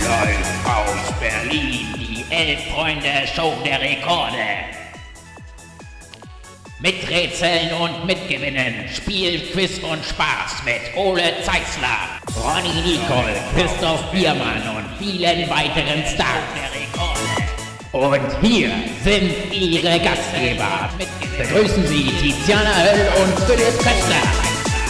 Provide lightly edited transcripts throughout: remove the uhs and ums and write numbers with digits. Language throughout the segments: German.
Live aus Berlin, die Elf-Freunde-Show der Rekorde. Mit Rätseln und Mitgewinnen, Spiel, Quiz und Spaß mit Ole Zeissler, Ronny Nicol, Christoph Biermann und vielen weiteren Stars der Rekorde. Und hier sind Ihre Gastgeber. Begrüßen Sie Tiziana Höll und Philipp Köstler.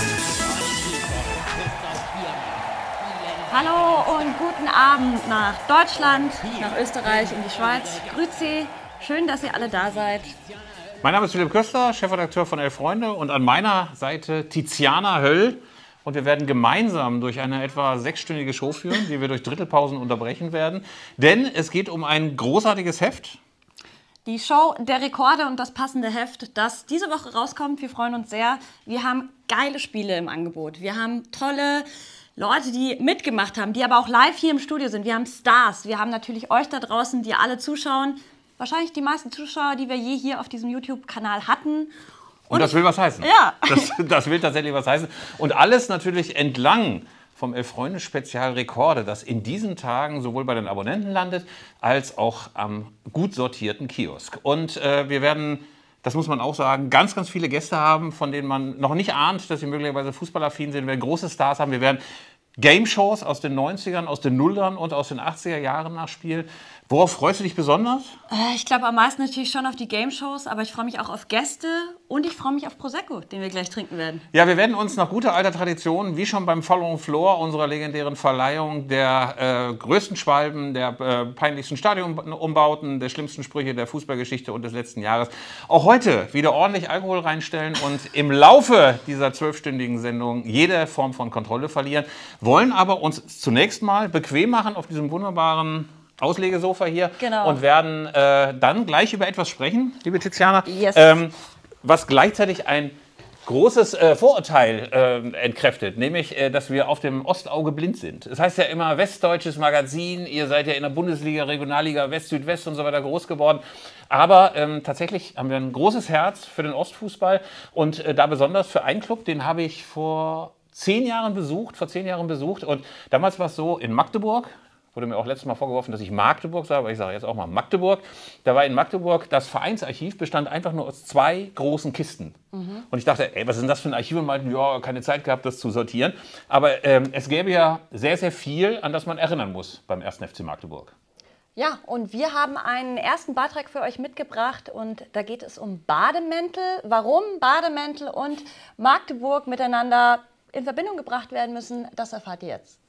Hallo und guten Abend nach Deutschland, nach Österreich und die Schweiz. Grüezi, schön, dass ihr alle da seid. Mein Name ist Philipp Köstler, Chefredakteur von Elf Freunde, und an meiner Seite Tiziana Höll. Und wir werden gemeinsam durch eine etwa 6-stündige Show führen, die wir durch Drittelpausen unterbrechen werden. Denn es geht um ein großartiges Heft. Die Show der Rekorde und das passende Heft, das diese Woche rauskommt. Wir freuen uns sehr. Wir haben geile Spiele im Angebot. Wir haben tolle Leute, die mitgemacht haben, die aber auch live hier im Studio sind. Wir haben Stars. Wir haben natürlich euch da draußen, die alle zuschauen. Wahrscheinlich die meisten Zuschauer, die wir je hier auf diesem YouTube-Kanal hatten. Und das will was heißen. Ja. Das will tatsächlich was heißen. Und alles natürlich entlang vom Elf-Freunde-Spezial Rekorde, das in diesen Tagen sowohl bei den Abonnenten landet, als auch am gut sortierten Kiosk. Und wir werden, das muss man auch sagen, ganz, ganz viele Gäste haben, von denen man noch nicht ahnt, dass sie möglicherweise fußballaffin sind. Wir werden große Stars haben. Wir werden Game-Shows aus den 90ern, aus den Nullern und aus den 80er Jahren nachspielen. Worauf freust du dich besonders? Ich glaube am meisten natürlich schon auf die Game-Shows, aber ich freue mich auch auf Gäste und ich freue mich auf Prosecco, den wir gleich trinken werden. Ja, wir werden uns nach guter alter Tradition, wie schon beim Following Floor, unserer legendären Verleihung der größten Schwalben, der peinlichsten Stadionumbauten, der schlimmsten Sprüche der Fußballgeschichte und des letzten Jahres, auch heute wieder ordentlich Alkohol reinstellen und im Laufe dieser 12-stündigen Sendung jede Form von Kontrolle verlieren, wollen aber uns zunächst mal bequem machen auf diesem wunderbaren Auslegesofa hier, genau, und werden dann gleich über etwas sprechen, liebe Tiziana, yes, was gleichzeitig ein großes Vorurteil entkräftet, nämlich, dass wir auf dem Ostauge blind sind. Es heißt ja immer Westdeutsches Magazin, ihr seid ja in der Bundesliga, Regionalliga, West, Südwest und so weiter groß geworden, aber tatsächlich haben wir ein großes Herz für den Ostfußball und da besonders für einen Club, den habe ich vor 10 Jahren besucht, und damals war es so, in Magdeburg, wurde mir auch letztes Mal vorgeworfen, dass ich Magdeburg sage, aber ich sage jetzt auch mal Magdeburg. Da war in Magdeburg, das Vereinsarchiv bestand einfach nur aus 2 großen Kisten. Und ich dachte, ey, was ist denn das für ein Archiv? Und meinten, ja, keine Zeit gehabt, das zu sortieren. Aber es gäbe ja sehr, sehr viel, an das man erinnern muss beim 1. FC Magdeburg. Ja, und wir haben einen ersten Beitrag für euch mitgebracht und da geht es um Bademäntel. Warum Bademäntel und Magdeburg miteinander in Verbindung gebracht werden müssen, das erfahrt ihr jetzt.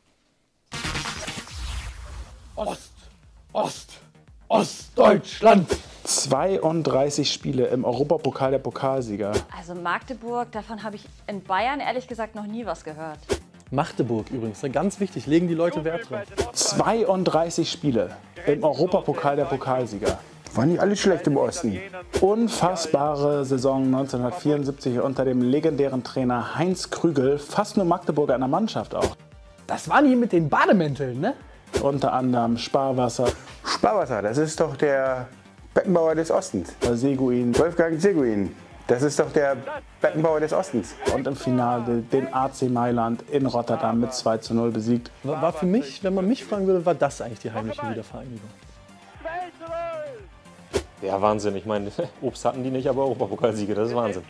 Ostdeutschland. 32 Spiele im Europapokal der Pokalsieger. Also Magdeburg, davon habe ich in Bayern ehrlich gesagt noch nie was gehört. Magdeburg übrigens, ganz wichtig, legen die Leute Wert drauf. 32 Spiele im Europapokal der Pokalsieger. War nicht alles schlecht im Osten. Unfassbare Saison 1974 unter dem legendären Trainer Heinz Krügel. Fast nur Magdeburger in der Mannschaft auch. Das waren die mit den Bademänteln, ne? Unter anderem Sparwasser, Sparwasser, das ist doch der Beckenbauer des Ostens. Seguin Wolfgang Seguin, das ist doch der Beckenbauer des Ostens. und im Finale den AC Mailand in Rotterdam mit 2:0 besiegt. War für mich, wenn man mich fragen würde, war das eigentlich die heimliche Wiedervereinigung. Ja, Wahnsinn. Ich meine, Obst hatten die nicht, aber Europapokalsiege, das ist Wahnsinn.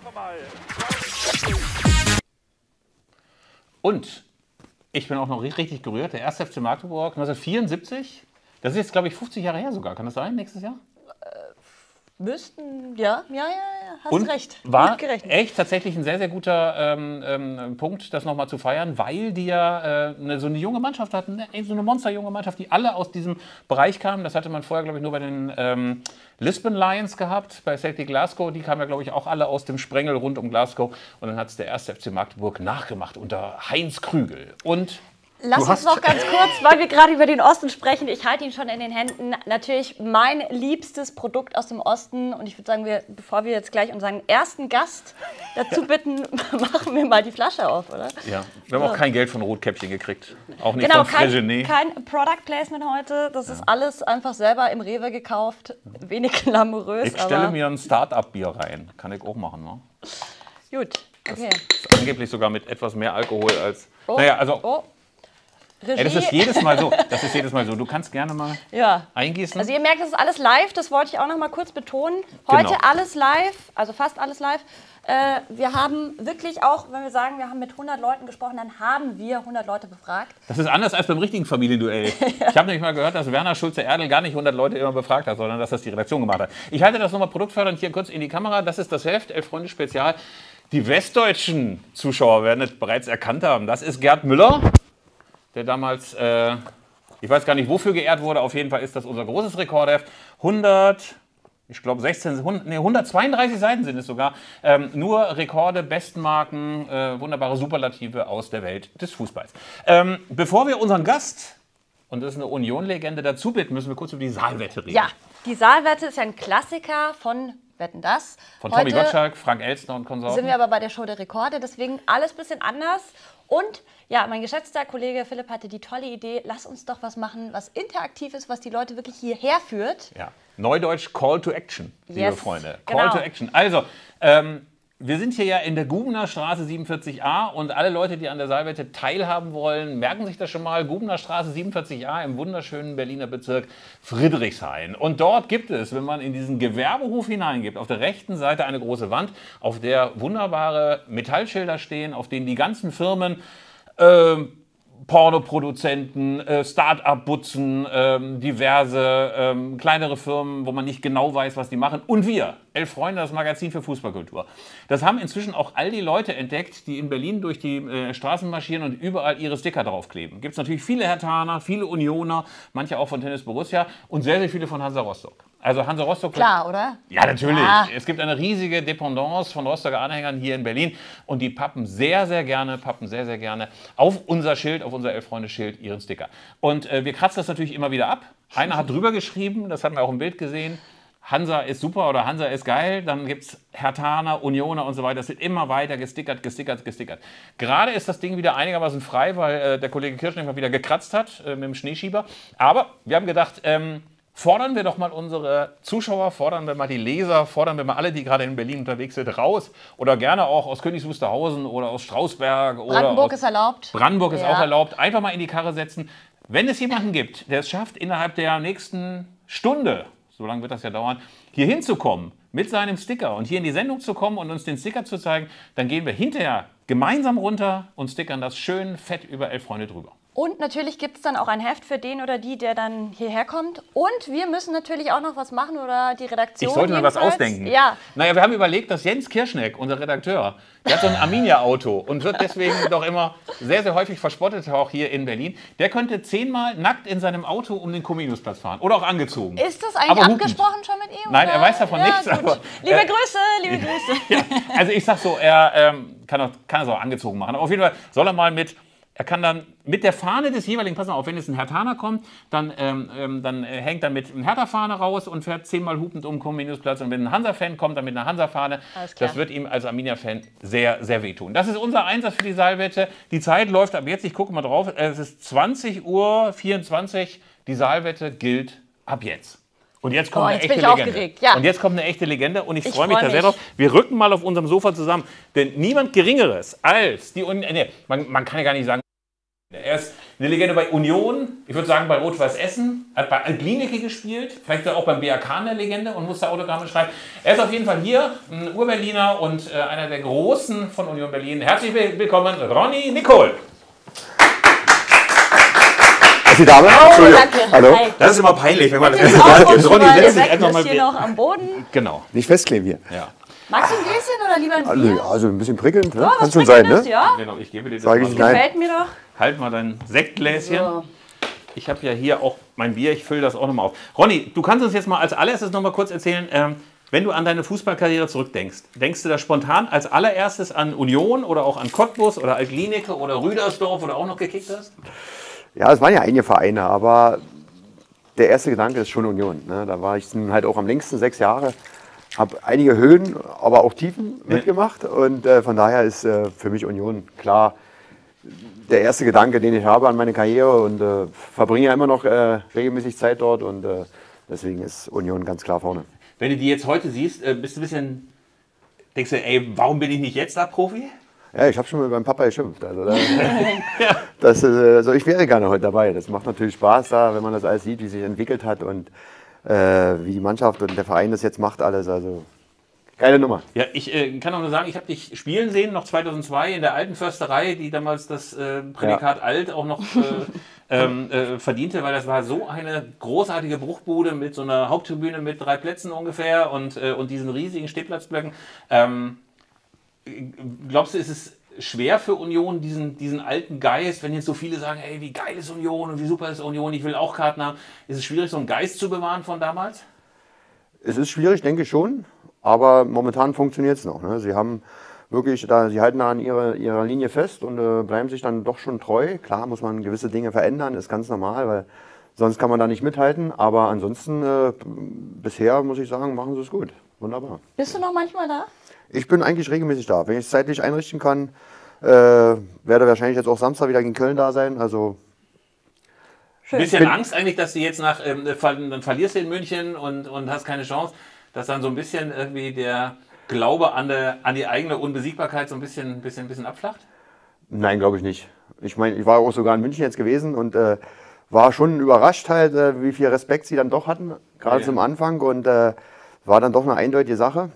Und ich bin auch noch richtig gerührt, der 1. FC Magdeburg 1974, das ist jetzt, glaube ich, 50 Jahre her sogar, kann das sein, nächstes Jahr? Müssten, ja, hast Und recht. war Gut gerechnet. echt tatsächlich ein sehr, sehr guter Punkt, das nochmal zu feiern, weil die ja so eine junge Mannschaft hatten, so eine monsterjunge Mannschaft, die alle aus diesem Bereich kamen. Das hatte man vorher, glaube ich, nur bei den Lisbon Lions gehabt, bei Celtic Glasgow. Die kamen ja, glaube ich, auch alle aus dem Sprengel rund um Glasgow. Und dann hat es der 1. FC Magdeburg nachgemacht unter Heinz Krügel. Und Lass uns noch ganz kurz, weil wir gerade über den Osten sprechen, ich halte ihn schon in den Händen, natürlich mein liebstes Produkt aus dem Osten. Und ich würde sagen, bevor wir jetzt gleich unseren ersten Gast dazu bitten, machen wir mal die Flasche auf, oder? ja, wir haben auch kein Geld von Rotkäppchen gekriegt. Auch nicht Genau, von Frégenet. kein Product Placement heute. Das ist alles einfach selber im Rewe gekauft. Wenig glamourös. Ich stelle mir ein Start-up-Bier rein. Kann ich auch machen, ne? Gut, okay. Das ist angeblich sogar mit etwas mehr Alkohol als... Oh, Naja, also... oh. Regie. Ey, das ist jedes Mal so. Das ist jedes Mal so. Du kannst gerne mal eingießen. Also ihr merkt, das ist alles live, das wollte ich auch noch mal kurz betonen. Heute Genau. alles live, also fast alles live. Wir haben wirklich auch, wenn wir sagen, wir haben mit 100 Leuten gesprochen, dann haben wir 100 Leute befragt. Das ist anders als beim richtigen Familienduell. Ich habe nämlich mal gehört, dass Werner Schulze-Erdl gar nicht 100 Leute immer befragt hat, sondern dass das die Redaktion gemacht hat. Ich halte das nochmal produktfördernd hier kurz in die Kamera. Das ist das Heft, 11 Freunde Spezial. Die westdeutschen Zuschauer werden es bereits erkannt haben. Das ist Gerd Müller, der damals, ich weiß gar nicht, wofür geehrt wurde. Auf jeden Fall ist das unser großes Rekordheft. 132 Seiten sind es sogar. Nur Rekorde, Bestmarken, wunderbare Superlative aus der Welt des Fußballs. Bevor wir unseren Gast, und das ist eine Union-Legende, dazu bitten, müssen wir kurz über die Saalwette reden. Ja, die Saalwette ist ja ein Klassiker von Wetten, das. Von Tommy Gottschalk, Frank Elstner und Konsorten. Sind wir aber bei der Show der Rekorde, deswegen alles ein bisschen anders. Und ja, mein geschätzter Kollege Philipp hatte die tolle Idee, lass uns doch was machen, was interaktiv ist, was die Leute wirklich hierher führt. Ja, Neudeutsch Call to Action, liebe Freunde. Call genau. to Action. Also, wir sind hier ja in der Gubener Straße 47a und alle Leute, die an der Saalwette teilhaben wollen, merken sich das schon mal. Gubener Straße 47a im wunderschönen Berliner Bezirk Friedrichshain. Und dort gibt es, wenn man in diesen Gewerbehof hineingeht, auf der rechten Seite eine große Wand, auf der wunderbare Metallschilder stehen, auf denen die ganzen Firmen, Pornoproduzenten, Start-up-Butzen, diverse kleinere Firmen, wo man nicht genau weiß, was die machen. Und wir, 11 Freunde, das Magazin für Fußballkultur. Das haben inzwischen auch all die Leute entdeckt, die in Berlin durch die Straßen marschieren und überall ihre Sticker draufkleben. Gibt es natürlich viele Herthaner, viele Unioner, manche auch von Tennis Borussia und sehr, sehr viele von Hansa Rostock. Also Hansa Rostock... Klar, oder? Ja, natürlich. Ja. Es gibt eine riesige Dependance von Rostocker Anhängern hier in Berlin und die pappen sehr, sehr gerne auf unser Schild, auf unser 11-Freunde-Schild ihren Sticker. Und wir kratzen das natürlich immer wieder ab. Einer hat drüber geschrieben, das haben wir auch im Bild gesehen, Hansa ist super oder Hansa ist geil. Dann gibt es Herthaner, Unioner und so weiter. Das wird immer weiter gestickert. Gerade ist das Ding wieder einigermaßen frei, weil der Kollege Kirschner mal wieder gekratzt hat mit dem Schneeschieber. Aber wir haben gedacht... fordern wir doch mal unsere Zuschauer, fordern wir mal die Leser, fordern wir mal alle, die gerade in Berlin unterwegs sind, raus. Oder gerne auch aus Königs Wusterhausen oder aus Strausberg. Brandenburg ist erlaubt. Brandenburg ist auch erlaubt. Einfach mal in die Karre setzen. Wenn es jemanden gibt, der es schafft, innerhalb der nächsten Stunde, so lange wird das ja dauern, hier hinzukommen mit seinem Sticker und hier in die Sendung zu kommen und uns den Sticker zu zeigen, dann gehen wir hinterher gemeinsam runter und stickern das schön fett über 11 Freunde drüber. Und natürlich gibt es dann auch ein Heft für den oder die, der dann hierher kommt. Und wir müssen natürlich auch noch was machen oder die Redaktion. Ich sollte mir was ausdenken. Ja. Naja, wir haben überlegt, dass Jens Kirschneck, unser Redakteur, der hat so ein Arminia-Auto und wird deswegen doch immer sehr, sehr häufig verspottet, auch hier in Berlin. Der könnte 10-mal nackt in seinem Auto um den Comeniusplatz fahren oder auch angezogen. Ist das eigentlich abgesprochen schon mit ihm? Nein, oder? er weiß davon nichts. Gut. Aber, liebe Grüße. Ja, also ich sag so, er kann es auch angezogen machen. Aber auf jeden Fall soll er mal er kann dann mit der Fahne des jeweiligen, pass mal auf, wenn jetzt ein Herthaner kommt, dann hängt er mit einer Hertha-Fahne raus und fährt 10-mal hupend um den Comeniusplatz. Und wenn ein Hansa-Fan kommt, dann mit einer Hansa-Fahne. Das wird ihm als Arminia-Fan sehr, sehr wehtun. Das ist unser Einsatz für die Saalwette. Die Zeit läuft ab jetzt, ich gucke mal drauf, es ist 20:24 Uhr. Die Saalwette gilt ab jetzt. Und jetzt kommt eine echte Legende. Aufgeregt. Ja. Und jetzt kommt eine echte Legende und ich freue mich da sehr drauf. Wir rücken mal auf unserem Sofa zusammen. Denn niemand Geringeres als die man kann ja gar nicht sagen, er ist eine Legende bei Union, ich würde sagen bei Rot-Weiß Essen, hat bei Altklinike gespielt, vielleicht auch beim BAK eine Legende und musste Autogramme schreiben. Er ist auf jeden Fall hier, ein Ur-Berliner und einer der Großen von Union Berlin. Herzlich willkommen, Ronny Nicol. Die Dame? Oh, danke. Hallo? Hi. Das ist immer peinlich, wenn man das Ronny setzt sich einfach mal hier noch am Boden. Genau. Nicht festkleben hier. Ja. Magst du ein Gläschen oder lieber ein Bier? Also ein bisschen prickelnd, ne? Oh, Kann schon sein, ne? Ja. Genau, ich gebe dir das Sag ich mal. nein. Gefällt mir doch. Halt mal dein Sektgläschen. So. Ich habe ja hier auch mein Bier, ich fülle das auch nochmal auf. Ronny, du kannst uns jetzt mal als allererstes nochmal kurz erzählen, wenn du an deine Fußballkarriere zurückdenkst, denkst du da spontan als allererstes an Union oder auch an Cottbus oder Altklinike oder Rüdersdorf, wo du auch noch gekickt hast? Ja, es waren ja einige Vereine, aber der erste Gedanke ist schon Union. Ne? Da war ich halt auch am längsten, 6 Jahre. Habe einige Höhen, aber auch Tiefen mitgemacht. Und von daher ist für mich Union klar der erste Gedanke, den ich habe an meine Karriere. Und verbringe ja immer noch regelmäßig Zeit dort. Und deswegen ist Union ganz klar vorne. Wenn du die jetzt heute siehst, bist du ein bisschen, denkst du, ey, warum bin ich nicht jetzt da Profi? Ja, ich habe schon mal beim Papa geschimpft. Also, ich wäre gerne heute dabei. Das macht natürlich Spaß da, wenn man das alles sieht, wie sich entwickelt hat und wie die Mannschaft und der Verein das jetzt macht alles. Also geile Nummer. Ja, ich kann auch nur sagen, ich habe dich spielen sehen, noch 2002 in der alten Försterei, die damals das Prädikat alt auch noch verdiente, weil das war so eine großartige Bruchbude mit so einer Haupttribüne mit 3 Plätzen ungefähr und diesen riesigen Stehplatzblöcken. Glaubst du, ist es schwer für Union, diesen alten Geist, wenn jetzt so viele sagen, ey, wie geil ist Union und wie super ist Union, ich will auch Karten haben, ist es schwierig, so einen Geist zu bewahren von damals? Es ist schwierig, denke ich schon, aber momentan funktioniert es noch. Ne? Sie haben wirklich, sie halten da an ihrer Linie fest und bleiben sich dann doch schon treu. Klar muss man gewisse Dinge verändern, ist ganz normal, weil sonst kann man da nicht mithalten, aber ansonsten, bisher muss ich sagen, machen sie es gut. Wunderbar. Bist du noch manchmal da? Ich bin eigentlich regelmäßig da. Wenn ich es zeitlich einrichten kann, werde wahrscheinlich jetzt auch Samstag wieder gegen Köln da sein. Also Ein bisschen Angst eigentlich, dass du jetzt dann verlierst du in München und hast keine Chance, dass dann so ein bisschen irgendwie der Glaube an die eigene Unbesiegbarkeit so ein bisschen abflacht? Nein, glaube ich nicht. Ich meine, ich war auch sogar in München jetzt gewesen und war schon überrascht halt, wie viel Respekt sie dann doch hatten, gerade zum Anfang und war dann doch eine eindeutige Sache.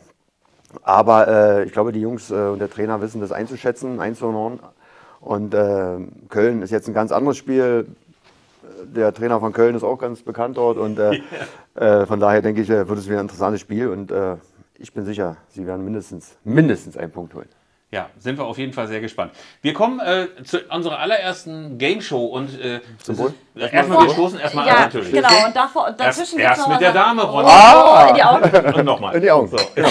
Aber ich glaube, die Jungs und der Trainer wissen das einzuschätzen, einzuordnen. Und Köln ist jetzt ein ganz anderes Spiel. Der Trainer von Köln ist auch ganz bekannt dort. Und von daher denke ich, wird es wieder ein interessantes Spiel. Und ich bin sicher, sie werden mindestens einen Punkt holen. Ja, sind wir auf jeden Fall sehr gespannt. Wir kommen zu unserer allerersten Game Show und wir stoßen erstmal an natürlich. Genau, und dazwischen erst mit der Dame, Ronny. In die Augen. Und nochmal. In die Augen. So, genau.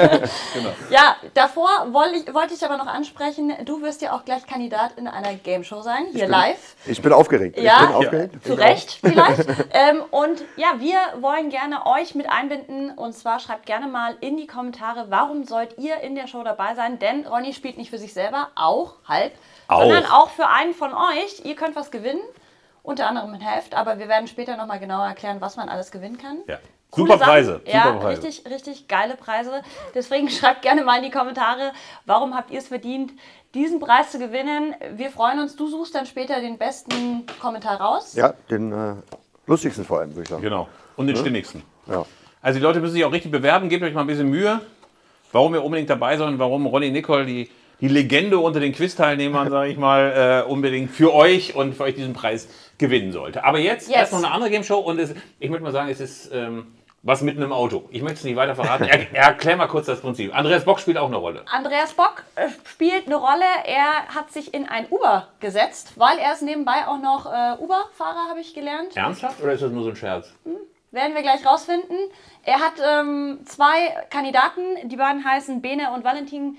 Ja, davor wollte ich aber noch ansprechen, du wirst ja auch gleich Kandidat in einer Game Show sein, hier live. Ich bin aufgeregt. Ja, zu Recht vielleicht. Und ja, wir wollen gerne euch mit einbinden und zwar schreibt gerne mal in die Kommentare, warum sollt ihr in der Show dabei sein, denn Ronny spielt nicht für sich selber, sondern auch für einen von euch. Ihr könnt was gewinnen, unter anderem ein Heft, aber wir werden später nochmal genauer erklären, was man alles gewinnen kann. Ja. Super Preise. Ja, richtig geile Preise. Deswegen schreibt gerne mal in die Kommentare, warum habt ihr es verdient, diesen Preis zu gewinnen. Wir freuen uns. Du suchst dann später den besten Kommentar raus. Ja, den lustigsten vor allem, würde ich sagen. Genau. Und den stimmigsten. Ja. Also die Leute müssen sich auch richtig bewerben. Gebt euch mal ein bisschen Mühe, warum ihr unbedingt dabei seid und warum Ronny Nicol, die Legende unter den Quiz-Teilnehmern, sage ich mal, unbedingt für euch diesen Preis gewinnen sollte. Aber jetzt erst noch eine andere Game-Show und ich möchte mal sagen, es ist was mitten im Auto. Ich möchte es nicht weiter verraten. Erklär mal kurz das Prinzip. Andreas Bock spielt auch eine Rolle. Andreas Bock spielt eine Rolle. Er hat sich in ein Uber gesetzt, weil er ist nebenbei auch noch Uber-Fahrer, habe ich gelernt. Ernsthaft oder ist das nur so ein Scherz? Werden wir gleich rausfinden. Er hat 2 Kandidaten, die beiden heißen Bene und Valentin,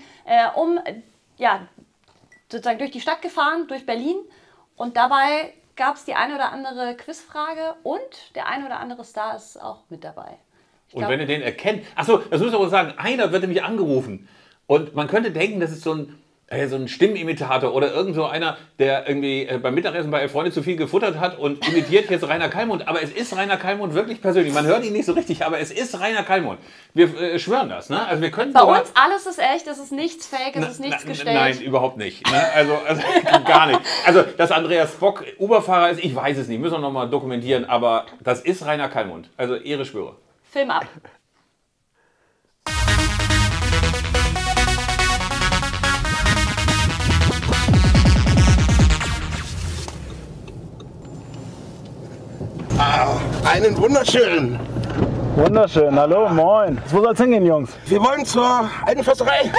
sozusagen durch die Stadt gefahren, durch Berlin. Und dabei gab es die eine oder andere Quizfrage und der eine oder andere Star ist auch mit dabei. Und wenn ihr den erkennt, achso, das müsst ihr aber sagen, einer wird nämlich angerufen. Und man könnte denken, das ist so ein Stimmenimitator oder irgend so einer, der irgendwie beim Mittagessen bei 11 Freunde zu viel gefuttert hat und imitiert jetzt Rainer Kallmund. Aber es ist Rainer Kallmund wirklich persönlich. Man hört ihn nicht so richtig, aber es ist Rainer Kallmund. Wir schwören das. Ne? Also wir können bei uns alles ist echt, es ist nichts fake, es ist nichts gestellt. Nein, überhaupt nicht. Ne? Also gar nicht. Also, dass Andreas Bock Uber-Fahrer ist, ich weiß es nicht. Müssen wir nochmal dokumentieren. Aber das ist Rainer Kallmund. Also Ehre schwöre. Film ab. Einen wunderschönen. Wunderschön, hallo, moin. Wo soll's hingehen, Jungs? Wir wollen zur alten Försterei.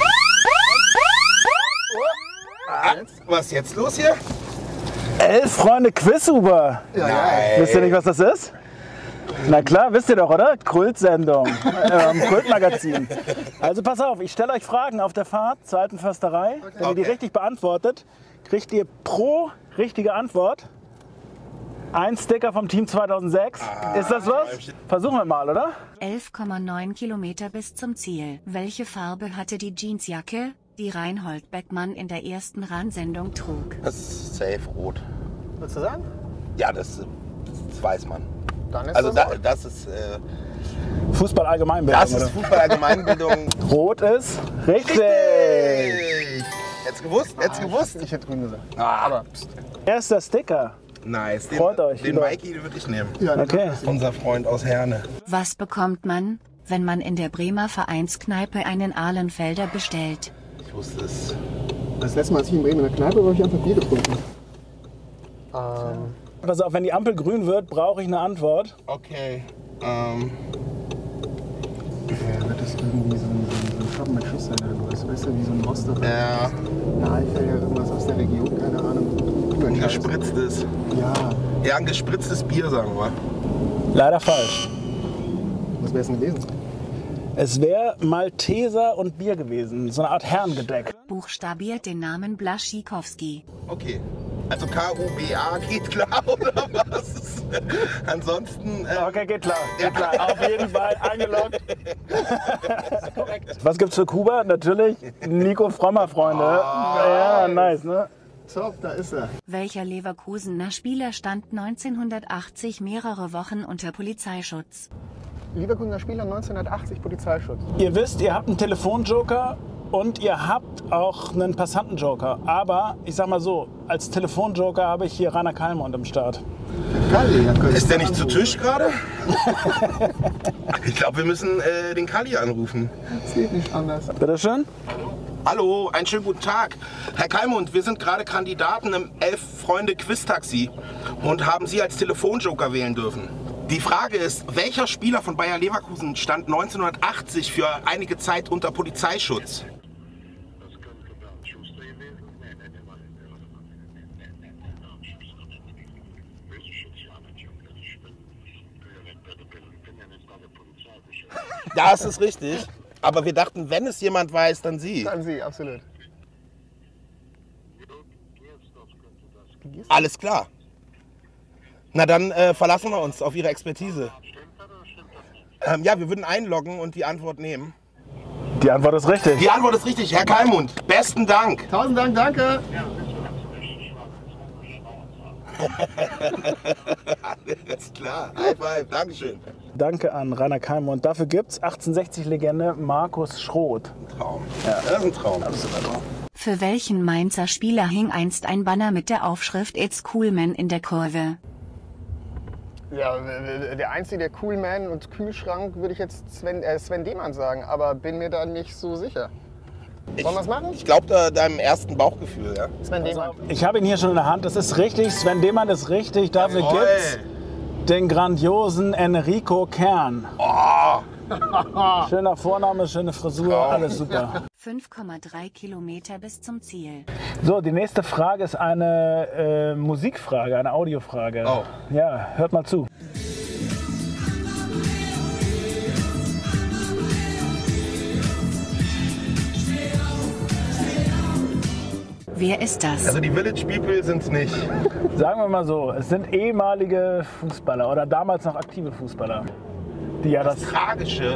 Was ist jetzt los hier? 11 Freunde Quiz-Uber. Nein. Wisst ihr nicht, was das ist? Na klar, wisst ihr doch, oder? Kultsendung, Kultmagazin. Also pass auf, ich stelle euch Fragen auf der Fahrt zur alten Försterei. Wenn ihr die richtig beantwortet, kriegt ihr pro richtige Antwort ein Sticker vom Team 2006. Ist das was? Versuchen wir mal, oder? 11,9 Kilometer bis zum Ziel. Welche Farbe hatte die Jeansjacke, die Reinhold Beckmann in der ersten Rahnsendung trug? Das ist safe rot. Willst du sagen? Ja, das weiß man. Dann ist also das das ist Fußball Allgemeinbildung. Das ist Fußball Allgemeinbildung. Rot ist richtig. Hättest gewusst? Hättest gewusst? Ich hätte grün gesagt. Aber Erster Sticker. nice. Freut euch, Den lieber. Mikey würde ich nehmen. Okay. Unser Freund aus Herne. Was bekommt man, wenn man in der Bremer Vereinskneipe einen Ahlenfelder bestellt? Ich wusste es. Das letzte Mal, als ich in Bremen in der Kneipe war, habe ich einfach Bier getrunken. Pass auf, wenn die Ampel grün wird, brauche ich eine Antwort. Okay. Wird das irgendwie so ein Schappen mit Schuss sein oder sowas? Weißt du, wie so ein Rostock? Ja. Eine Eiffelder, irgendwas aus der Region, keine Ahnung. Ein gespritztes. Ja. Ja, ein gespritztes Bier, sagen wir. Leider falsch. Was wäre es denn gewesen? Es wäre Malteser und Bier gewesen. So eine Art Herrengedeck. Buchstabiert den Namen Blaschikowski. Okay. Also K-U-B-A geht klar, oder was? Ansonsten. Okay, geht klar. Geht klar. Auf jeden Fall eingeloggt. Was gibt's für Kuba? Natürlich Nico Frommer, Freunde. Ja, nice, ne? Top, da ist er. Welcher Leverkusener Spieler stand 1980 mehrere Wochen unter Polizeischutz? Leverkusener Spieler 1980 Polizeischutz. Ihr wisst, ihr habt einen Telefonjoker und ihr habt auch einen Passantenjoker. Aber ich sag mal so, als Telefonjoker habe ich hier Rainer Kallmund im Start. Kalli, Ist der nicht zu Tisch gerade? Ich glaube, wir müssen den Kalli anrufen. das geht nicht anders. Bitteschön. Hallo, einen schönen guten Tag. Herr Kallmund, wir sind gerade Kandidaten im 11-Freunde-Quiz-Taxi und haben Sie als Telefonjoker wählen dürfen. Die Frage ist, welcher Spieler von Bayer Leverkusen stand 1980 für einige Zeit unter Polizeischutz? Das ist richtig. Aber wir dachten, wenn es jemand weiß, dann Sie. Dann Sie, absolut. Alles klar. Na dann verlassen wir uns auf Ihre Expertise. Ja, wir würden einloggen und die Antwort nehmen. Die Antwort ist richtig. Die Antwort ist richtig, Herr Kallmund. Besten Dank. 1000 Dank, danke. Alles klar. High five. Dankeschön. Danke an Rainer Kallmund. Dafür gibt's 1860-Legende Markus Schroth. Traum. Ja, das ist ein Traum. Absoluter Traum. Für welchen Mainzer Spieler hing einst ein Banner mit der Aufschrift It's Cool Man in der Kurve? Ja, der einzige, der Coolman und Kühlschrank, würde ich jetzt Sven Demann sagen, aber bin mir da nicht so sicher. Wollen wir es machen? Ich glaube deinem ersten Bauchgefühl, ja. Sven Demann. Ich habe ihn hier schon in der Hand. Das ist richtig. Sven Demann ist richtig. Dafür Jawohl. gibt's den grandiosen Enrico Kern. Schöner Vorname, schöne Frisur, alles super. 5,3 Kilometer bis zum Ziel. So, die nächste Frage ist eine Musikfrage, eine Audiofrage. Oh. Ja, hört mal zu. Wer ist das? Also die Village People sind es nicht. Sagen wir mal so, es sind ehemalige Fußballer oder damals noch aktive Fußballer. Die ja Das tragische,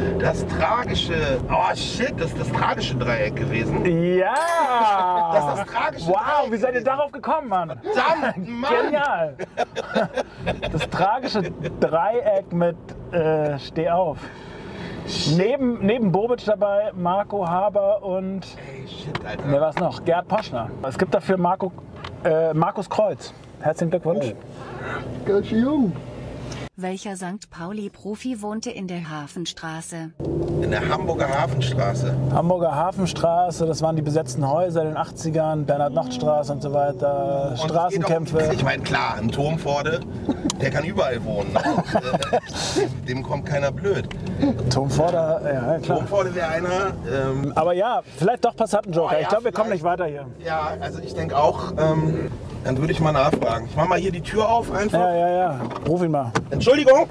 oh shit, das ist das tragische Dreieck gewesen. Ja! Das ist das tragische Wow, Dreieck wie seid ihr darauf gekommen, Mann? Verdammt, Mann! Genial! Das tragische Dreieck mit Steh auf. Neben Bobic dabei Marco Haber und Ey, shit, Alter. wer war's noch? Gerd Poschner. Es gibt dafür Markus Kreuz. Herzlichen Glückwunsch. Ganz jung. Welcher St. Pauli-Profi wohnte in der Hafenstraße? In der Hamburger Hafenstraße. Hamburger Hafenstraße, das waren die besetzten Häuser in den 80ern, Bernhard-Nocht-Straße und so weiter, Und Straßenkämpfe. Ich meine, klar, ein Turmforde, der kann überall wohnen. Dem kommt keiner blöd. Turmforder, ja klar. Turmforde wäre einer. Aber ja, vielleicht doch Passantenjoker. Oh ja, Ich glaube, wir kommen vielleicht. nicht weiter hier. Ja, also ich denke auch, dann würde ich mal nachfragen. Ich mache mal hier die Tür auf einfach. Ja. Ruf ihn mal. Entschuldigung.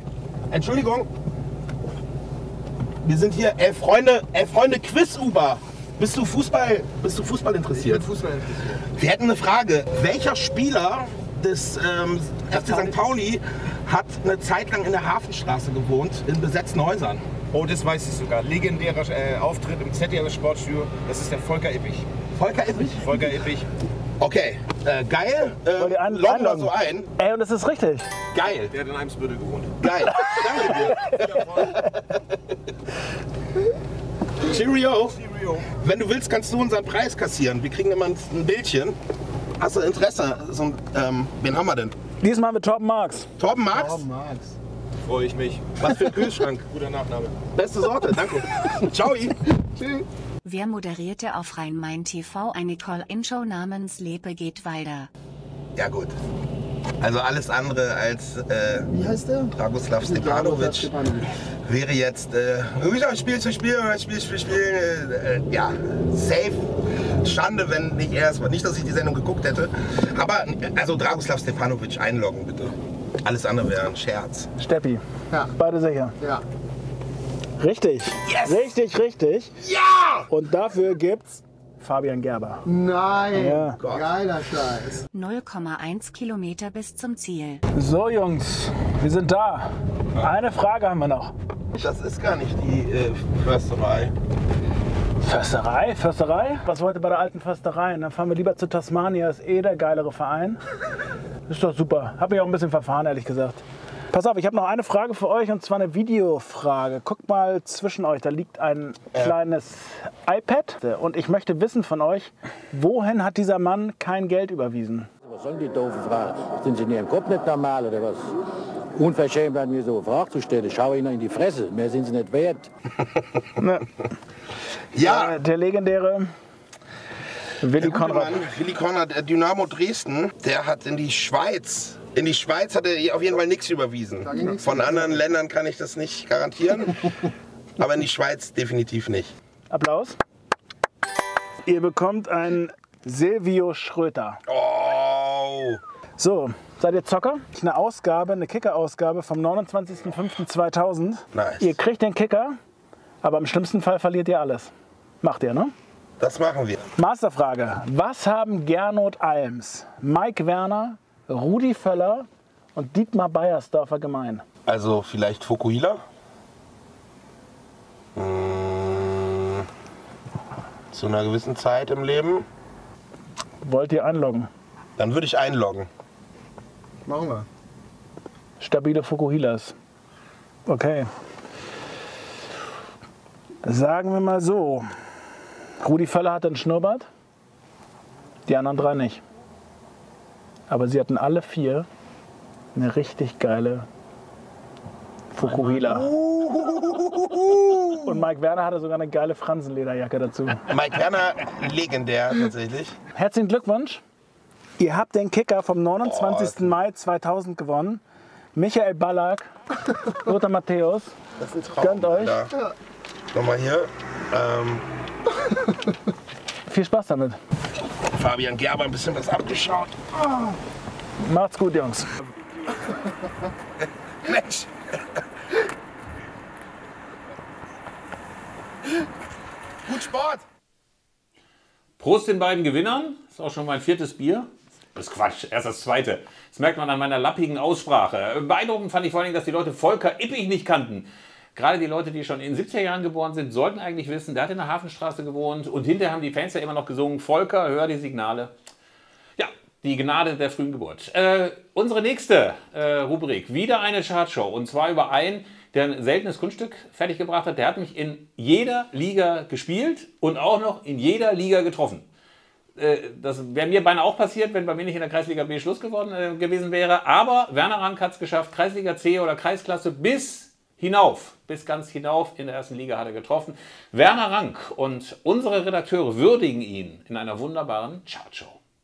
Wir sind hier 11 Freunde Quiz-Uber. Bist du Fußball interessiert? Ich bin Fußball interessiert. Wir hätten eine Frage. Welcher Spieler des FC St. Pauli hat eine Zeit lang in der Hafenstraße gewohnt, in besetzten Häusern? Oh, das weiß ich sogar. Legendärer Auftritt im ZDF Sportstudio. Das ist der Volker Ippich. Volker Ippich? Volker Ippich. Okay, geil. Wollt ihr Loggen wir so ein. Ey, und es ist richtig. Geil. Der hat in Eimsbüttel gewohnt. Geil. Danke dir. Cheerio. Wenn du willst, kannst du unseren Preis kassieren. Wir kriegen immer ein Bildchen. Hast du Interesse? Wen haben wir denn? Diesmal mit Torben Marx. Torben Marx? Torben Marx. Freue ich mich. Was für ein Kühlschrank. Guter Nachname. Beste Sorte, danke. Ciao. Tschüss. Wer moderierte auf Rhein-Main TV eine Call-In-Show namens Lepe geht weiter? Ja gut. Also alles andere als Wie heißt der? Dragoslav Stepanovic wäre jetzt Spiel zu Spiel, ja, safe. Schande, wenn nicht er es war. Nicht, dass ich die Sendung geguckt hätte. Aber also Dragoslav Stepanovic einloggen bitte. Alles andere wäre ein Scherz. Steppi. Ja. Beide sicher. Ja. Richtig. Yes! Richtig, richtig. Ja! Und dafür gibt's Fabian Gerber. Nein. Ja. Geiler Scheiß. 0,1 Kilometer bis zum Ziel. So Jungs, wir sind da. Eine Frage haben wir noch. Das ist gar nicht die Försterei. Försterei? Försterei? Was wollt ihr bei der alten Försterei? Dann fahren wir lieber zu Tasmania, ist eh der geilere Verein. Ist doch super. Hab mich auch ein bisschen verfahren, ehrlich gesagt. Pass auf, ich habe noch eine Frage für euch und zwar eine Videofrage. Guckt mal zwischen euch, da liegt ein kleines iPad und ich möchte wissen von euch, wohin hat dieser Mann kein Geld überwiesen? Was sollen die doofen Fragen? Sind sie in ihrem Kopf nicht normal oder was? Unverschämt an mir so eine Frage zu stellen. Schau ihnen in die Fresse, mehr sind sie nicht wert. Ne. Ja, Der legendäre Willi Konrad. Willi Konrad, Dynamo Dresden, der hat in die Schweiz hat er auf jeden Fall nichts überwiesen. Von anderen Ländern kann ich das nicht garantieren, aber in die Schweiz definitiv nicht. Applaus. Ihr bekommt einen Silvio Schröter. Oh! So, seid ihr Zocker? Eine Ausgabe, eine Kicker-Ausgabe vom 29.05.2000. Nice. Ihr kriegt den Kicker, aber im schlimmsten Fall verliert ihr alles. Macht ihr, ne? Das machen wir. Masterfrage. Was haben Gernot Alms, Mike Werner, Rudi Völler und Dietmar Beiersdorfer gemein? Also vielleicht Fukuhila? Zu einer gewissen Zeit im Leben. Wollt ihr einloggen? Dann würde ich einloggen. Machen wir. Stabile Fukuhilas. Okay. Sagen wir mal so. Rudi Völler hatte einen Schnurrbart, die anderen drei nicht. Aber sie hatten alle vier eine richtig geile Fukuhila. Und Mike Werner hatte sogar eine geile Fransenlederjacke dazu. Mike Werner, legendär tatsächlich. Herzlichen Glückwunsch. Ihr habt den Kicker vom 29. Mai 2000 gewonnen. Michael Ballack, Lothar Matthäus. Das ist ein Traum. Gönnt euch. Ja. Nochmal hier. Viel Spaß damit. Fabian Gerber ein bisschen was abgeschaut. Macht's gut, Jungs. Mensch. Gut Sport. Prost den beiden Gewinnern. Das ist auch schon mein 4. Bier. Das ist Quatsch, erst das 2. Das merkt man an meiner lappigen Aussprache. Beeindruckend fand ich vor allem, dass die Leute Volker Ippich nicht kannten. Gerade die Leute, die schon in den 70er Jahren geboren sind, sollten eigentlich wissen, der hat in der Hafenstraße gewohnt. Und hinterher haben die Fans ja immer noch gesungen, Volker, hör die Signale. Ja, die Gnade der frühen Geburt. Unsere nächste Rubrik, wieder eine Chartshow. Und zwar über einen, der ein seltenes Kunststück fertiggebracht hat. Der hat mich in jeder Liga gespielt und auch noch in jeder Liga getroffen. Das wäre mir beinahe auch passiert, wenn bei mir nicht in der Kreisliga B Schluss gewesen wäre. Aber Werner Rank hat es geschafft, Kreisliga C oder Kreisklasse bis ganz hinauf in der ersten Liga hat er getroffen. Werner Rank und unsere Redakteure würdigen ihn in einer wunderbaren Chartshow.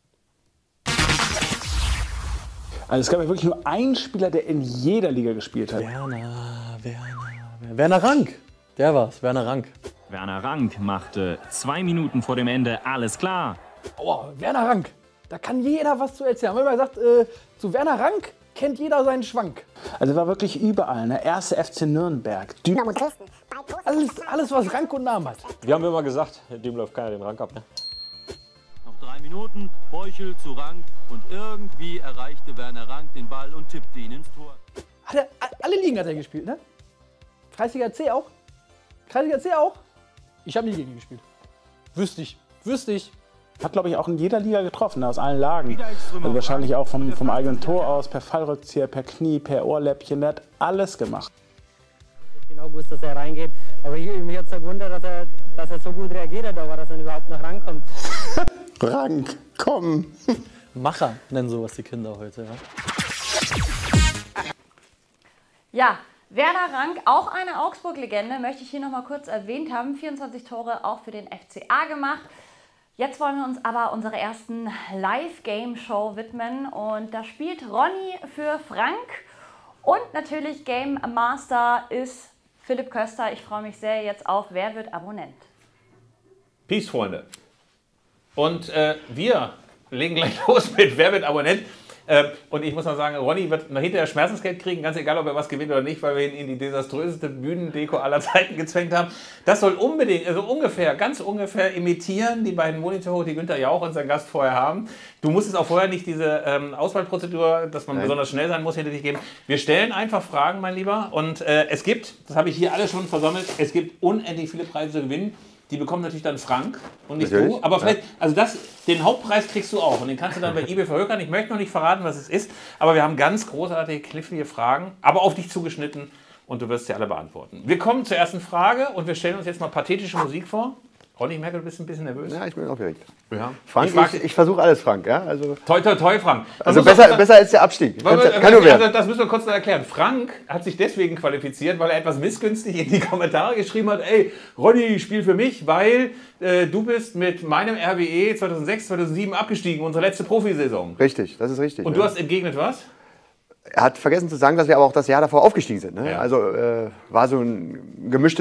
Also es gab ja wirklich nur einen Spieler, der in jeder Liga gespielt hat. Werner Rank. Der war's, Werner Rank. Werner Rank machte 2 Minuten vor dem Ende alles klar. Oh, Werner Rank. Da kann jeder was zu erzählen. Wenn man sagt, zu Werner Rank kennt jeder seinen Schwank. Also er war wirklich überall. Der erste FC Nürnberg, Dynamo Dresden. Alles, was Rank und Namen hat. Wir haben immer gesagt, dem läuft keiner den Rank ab. Ne? Noch 3 Minuten, Beuchel zu Rank und irgendwie erreichte Werner Rank den Ball und tippte ihn ins Tor. Alle Ligen hat er gespielt, ne? Kreisliga C auch? Kreisliga C auch? Ich habe nie gegen ihn gespielt. Wüsste ich. Hat, glaube ich, auch in jeder Liga getroffen, aus allen Lagen. Also wahrscheinlich auch vom eigenen Tor aus, per Fallrückzieher, per Knie, per Ohrläppchen. Der hat alles gemacht. Ich genau gewusst, dass er reingeht. Aber mich hat es gewundert, dass er dass er so gut reagiert hat, aber dass er überhaupt noch rankommt. Rank, komm. Macher nennen sowas die Kinder heute, ja. Ja, Werner Rank, auch eine Augsburg-Legende, möchte ich hier noch mal kurz erwähnt haben. 24 Tore auch für den FCA gemacht. Jetzt wollen wir uns aber unserer ersten Live-Game-Show widmen. Und da spielt Ronny für Frank. Und natürlich Game Master ist Philipp Köster. Ich freue mich sehr jetzt auf Wer wird Abonnent? Peace, Freunde. Und wir legen gleich los mit Wer wird Abonnent? Und ich muss mal sagen, Ronny wird hinterher Schmerzensgeld kriegen, ganz egal, ob er was gewinnt oder nicht, weil wir ihn in die desaströseste Bühnendeko aller Zeiten gezwängt haben. Das soll unbedingt, also ungefähr, ganz ungefähr imitieren, die beiden Monitore, die Günther Jauch, unseren Gast, vorher haben. Du musstest auch vorher nicht diese Auswahlprozedur, dass man besonders schnell sein muss, hinter dich geben. Wir stellen einfach Fragen, mein Lieber. Und es gibt, das habe ich hier alles schon versammelt, es gibt unendlich viele Preise zu gewinnen. Die bekommt natürlich dann Frank und nicht du. Aber vielleicht, also den Hauptpreis kriegst du auch und den kannst du dann bei eBay verhökern. Ich möchte noch nicht verraten, was es ist, aber wir haben ganz großartige, knifflige Fragen, aber auf dich zugeschnitten und du wirst sie alle beantworten. Wir kommen zur ersten Frage und wir stellen uns jetzt mal pathetische Musik vor. Ronny, ich merke, du bist ein bisschen nervös. Ja, ich bin aufgeregt. Ja. Frank, ich versuche alles, Frank. Ja? Also, toi, toi, toi, Frank. Also besser als der Abstieg. Kann nur werden. Also das müssen wir kurz noch erklären. Frank hat sich deswegen qualifiziert, weil er etwas missgünstig in die Kommentare geschrieben hat, ey, Ronny, spiel für mich, weil du bist mit meinem RWE 2006, 2007 abgestiegen, unsere letzte Profisaison. Richtig, das ist richtig. Und du hast entgegnet was? Er hat vergessen zu sagen, dass wir aber auch das Jahr davor aufgestiegen sind. Ne? Ja. Also war so ein gemischte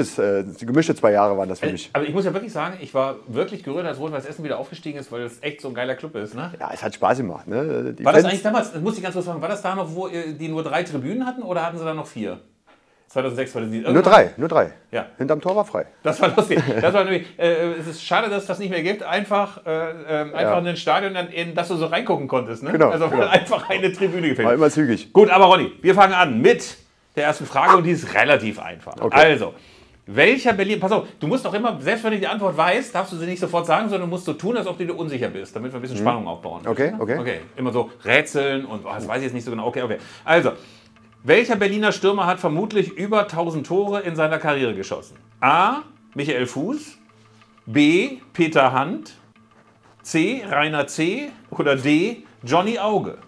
2 Jahre waren das für mich. Aber ich muss ja wirklich sagen, ich war wirklich gerührt, als Rot-Weiß Essen wieder aufgestiegen ist, weil es echt so ein geiler Club ist. Ne? Ja, es hat Spaß gemacht. Ne? War das eigentlich damals, das muss ich ganz kurz fragen, war das da noch, wo die nur 3 Tribünen hatten oder hatten sie da noch 4? 2006, 2007? Nur drei. Ja. Hinterm Tor war frei. Das war lustig. Das war nämlich, es ist schade, dass es das nicht mehr gibt. Einfach in ein Stadion, in das du so reingucken konntest. Ne? Genau, also einfach eine Tribüne gefällt. War immer zügig. Gut, aber Ronny, wir fangen an mit der ersten Frage und die ist relativ einfach. Okay. Also, welcher Berlin, pass auf, du musst doch immer, selbst wenn du die Antwort weißt, darfst du sie nicht sofort sagen, sondern musst du tun, als ob du dir unsicher bist, damit wir ein bisschen Spannung aufbauen. Okay. Immer so rätseln und das weiß ich jetzt nicht so genau. Okay. Also, welcher Berliner Stürmer hat vermutlich über 1000 Tore in seiner Karriere geschossen? A. Michael Fuß, B. Peter Hand, C. Rainer C. oder D. Johnny Auge?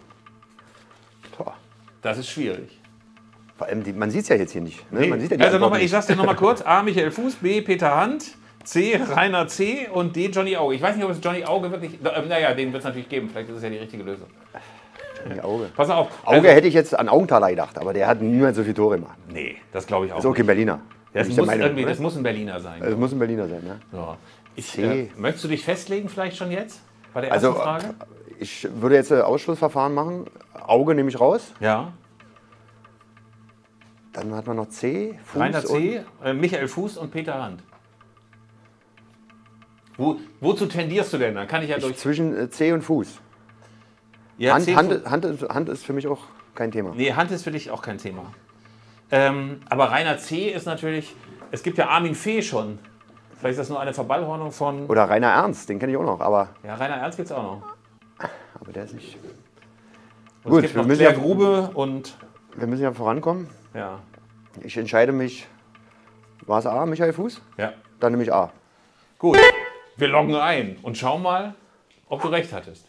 Das ist schwierig. Vor allem, man sieht es ja jetzt hier nicht. Ne? Nee. Man sieht ja also nochmal, ich sag's dir nochmal kurz. A. Michael Fuß, B. Peter Hand, C. Rainer C. und D. Johnny Auge. Ich weiß nicht, ob es Johnny Auge wirklich... Naja, den wird es natürlich geben. Vielleicht ist es ja die richtige Lösung. Auge. Pass auf. Auge hätte ich jetzt an Augenthaler gedacht, aber der hat niemals so viele Tore gemacht. Nee, das glaube ich auch. Das ist auch kein Berliner. Das muss ein Berliner sein. Das muss ein Berliner sein, ne? Ja. Möchtest du dich festlegen vielleicht schon jetzt? Bei der ersten Frage? Ich würde jetzt ein Ausschlussverfahren machen. Auge nehme ich raus. Ja. Dann hat man noch C, Fuß Rainer C., Michael Fuß und Peter Hand. Wozu tendierst du denn? Dann kann ich ja durch... Zwischen C und Fuß. Ja, Hand ist für mich auch kein Thema. Nee, Hand ist für dich auch kein Thema. Aber Rainer C. ist natürlich... Es gibt ja Armin Fee schon. Vielleicht ist das nur eine Verballhornung von... Oder Rainer Ernst, den kenne ich auch noch. Aber ja, Rainer Ernst gibt es auch noch. Aber der ist nicht... Und gut, wir müssen ja Grube und... Wir müssen ja vorankommen. Ja. Ich entscheide mich... War es A, Michael Fuß? Ja. Dann nehme ich A. Gut, wir loggen ein und schauen mal, ob du recht hattest.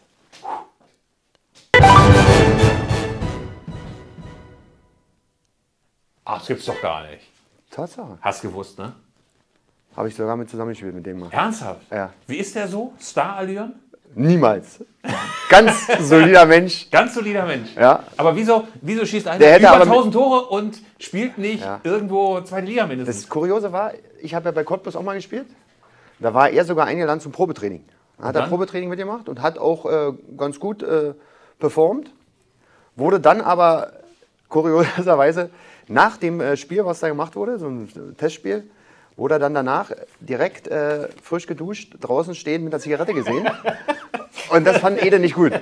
Ach, das gibt's doch gar nicht. Tatsache. Hast gewusst, ne? Habe ich sogar mit zusammengespielt mit dem mal. Ernsthaft? Ja. Wie ist der so? Star-Allüren? Niemals. Ganz solider Mensch. Ganz solider Mensch. Ja. Aber wieso schießt einer der über 1000 Tore und spielt nicht irgendwo zweite Liga mindestens? Das Kuriose war, ich habe ja bei Cottbus auch mal gespielt. Da war er sogar eingeladen zum Probetraining. Hat er Probetraining mitgemacht und hat auch ganz gut performt. Wurde dann aber kurioserweise nach dem Spiel, was da gemacht wurde, so ein Testspiel, wurde er dann danach direkt frisch geduscht, draußen stehen mit einer Zigarette gesehen. Und das fand Ede nicht gut.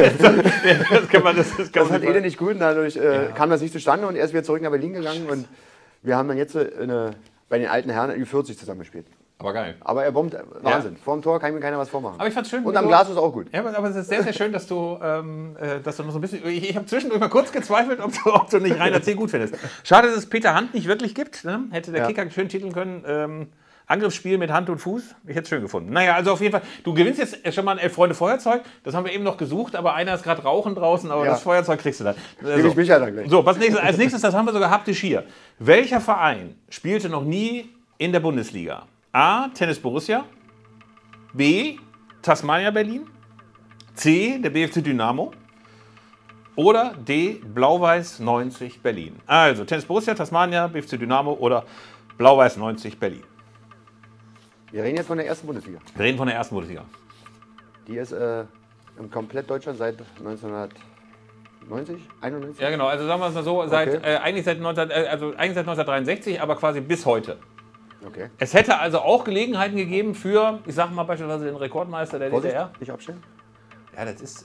Das fand Ede nicht gut und dadurch kam das nicht zustande und er ist wieder zurück nach Berlin gegangen und wir haben dann jetzt bei den alten Herren Ü40 zusammengespielt. Aber geil. Aber er bombt, Wahnsinn. Ja. Vor dem Tor kann mir keiner was vormachen. Aber ich fand's schön. Und am Glas ist auch gut. Ja, aber es ist sehr, sehr schön, dass du noch so ein bisschen... Ich habe zwischendurch mal kurz gezweifelt, ob du nicht Rainer C. gut findest. Schade, dass es Peter Hand nicht wirklich gibt. Ne? Hätte der Kicker schön titeln können. Angriffsspiel mit Hand und Fuß? Ich hätte es schön gefunden. Naja, also auf jeden Fall, du gewinnst jetzt schon mal ein 11 Freunde Feuerzeug. Das haben wir eben noch gesucht, aber einer ist gerade rauchen draußen, aber das Feuerzeug kriegst du dann. Gebe ich mich ja dann gleich. So, als nächstes, das haben wir sogar haptisch hier. Welcher Verein spielte noch nie in der Bundesliga? A. Tennis Borussia. B. Tasmania Berlin. C. Der BFC Dynamo. Oder D. Blau-Weiß 90 Berlin. Also Tennis Borussia, Tasmania, BFC Dynamo oder Blau-Weiß 90 Berlin. Wir reden jetzt von der ersten Bundesliga. Wir reden von der ersten Bundesliga. Die ist in komplett Deutschland seit 1990, 91? Ja genau, also sagen wir es mal so, eigentlich seit 1963, aber quasi bis heute. Okay. Es hätte also auch Gelegenheiten gegeben für, ich sag mal beispielsweise den Rekordmeister der DDR. Nicht abstellen? Ja, das ist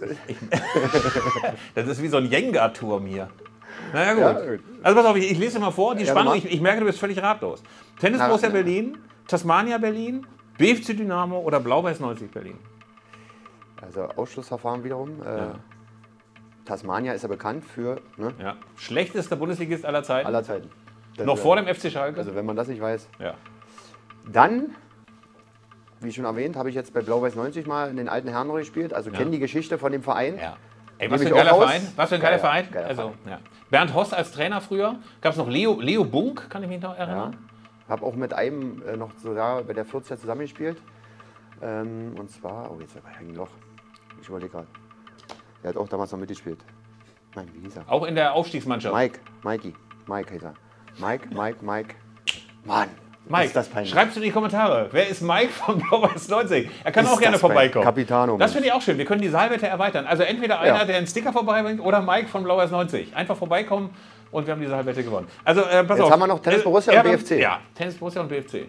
wie so ein Jenga-Turm hier. Naja, gut. Ja, gut. Also pass auf, ich lese dir mal vor, die Spannung, mach. ich merke, du bist völlig ratlos. Tennis Borussia Berlin, Tasmania Berlin, BFC Dynamo oder Blau-Weiß 90 Berlin? Also Ausschlussverfahren wiederum. Tasmania ist ja bekannt für... Ne? Ja. Schlechtester Bundesligist aller Zeiten. Aller Zeiten. Noch vor dem FC Schalke? Also wenn man das nicht weiß. Ja. Dann, wie schon erwähnt, habe ich jetzt bei Blau-Weiß 90 mal in den alten Herren gespielt. Also kenne die Geschichte von dem Verein. Ja. Ey, was für ein geiler Verein. Was für ein geiler Verein. Also, ja. Bernd Hoss als Trainer früher. Gab es noch Leo Bunk, kann ich mich noch erinnern. Ja. Habe auch mit einem noch sogar bei der 14 zusammengespielt. Und zwar, oh jetzt war ein Loch. Ich überlege gerade. Der hat auch damals noch mitgespielt. Nein, wie hieß er? Auch in der Aufstiegsmannschaft. Mike hieß er. Mike. Mann. Mike, ist das peinlich. schreibst du in die Kommentare. Wer ist Mike von Blau-Weiß 90? Er kann auch gerne vorbeikommen. Capitano. Das finde ich auch schön. Wir können die Saalwette erweitern. Also entweder einer, der einen Sticker vorbeibringt, oder Mike von Blau-Weiß 90. Einfach vorbeikommen und wir haben die Saalwette gewonnen. Also pass auf. Jetzt haben wir noch Tennis Borussia und BFC. Ja, Tennis Borussia und BFC.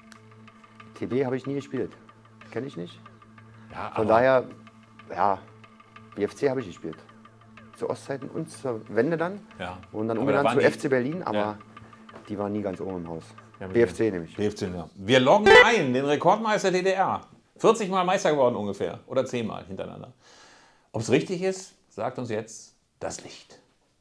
TB habe ich nie gespielt. Kenne ich nicht. Ja, Von daher, ja, BFC habe ich gespielt. Zu Ostzeiten und zur Wende dann. Ja. Und dann umgenannt zu FC Berlin, aber die waren nie ganz oben im Haus. Ja, BFC nämlich. BFC, ja. Wir loggen ein, den Rekordmeister DDR. 40 Mal Meister geworden ungefähr. Oder 10 Mal hintereinander. Ob es richtig ist, sagt uns jetzt das Licht.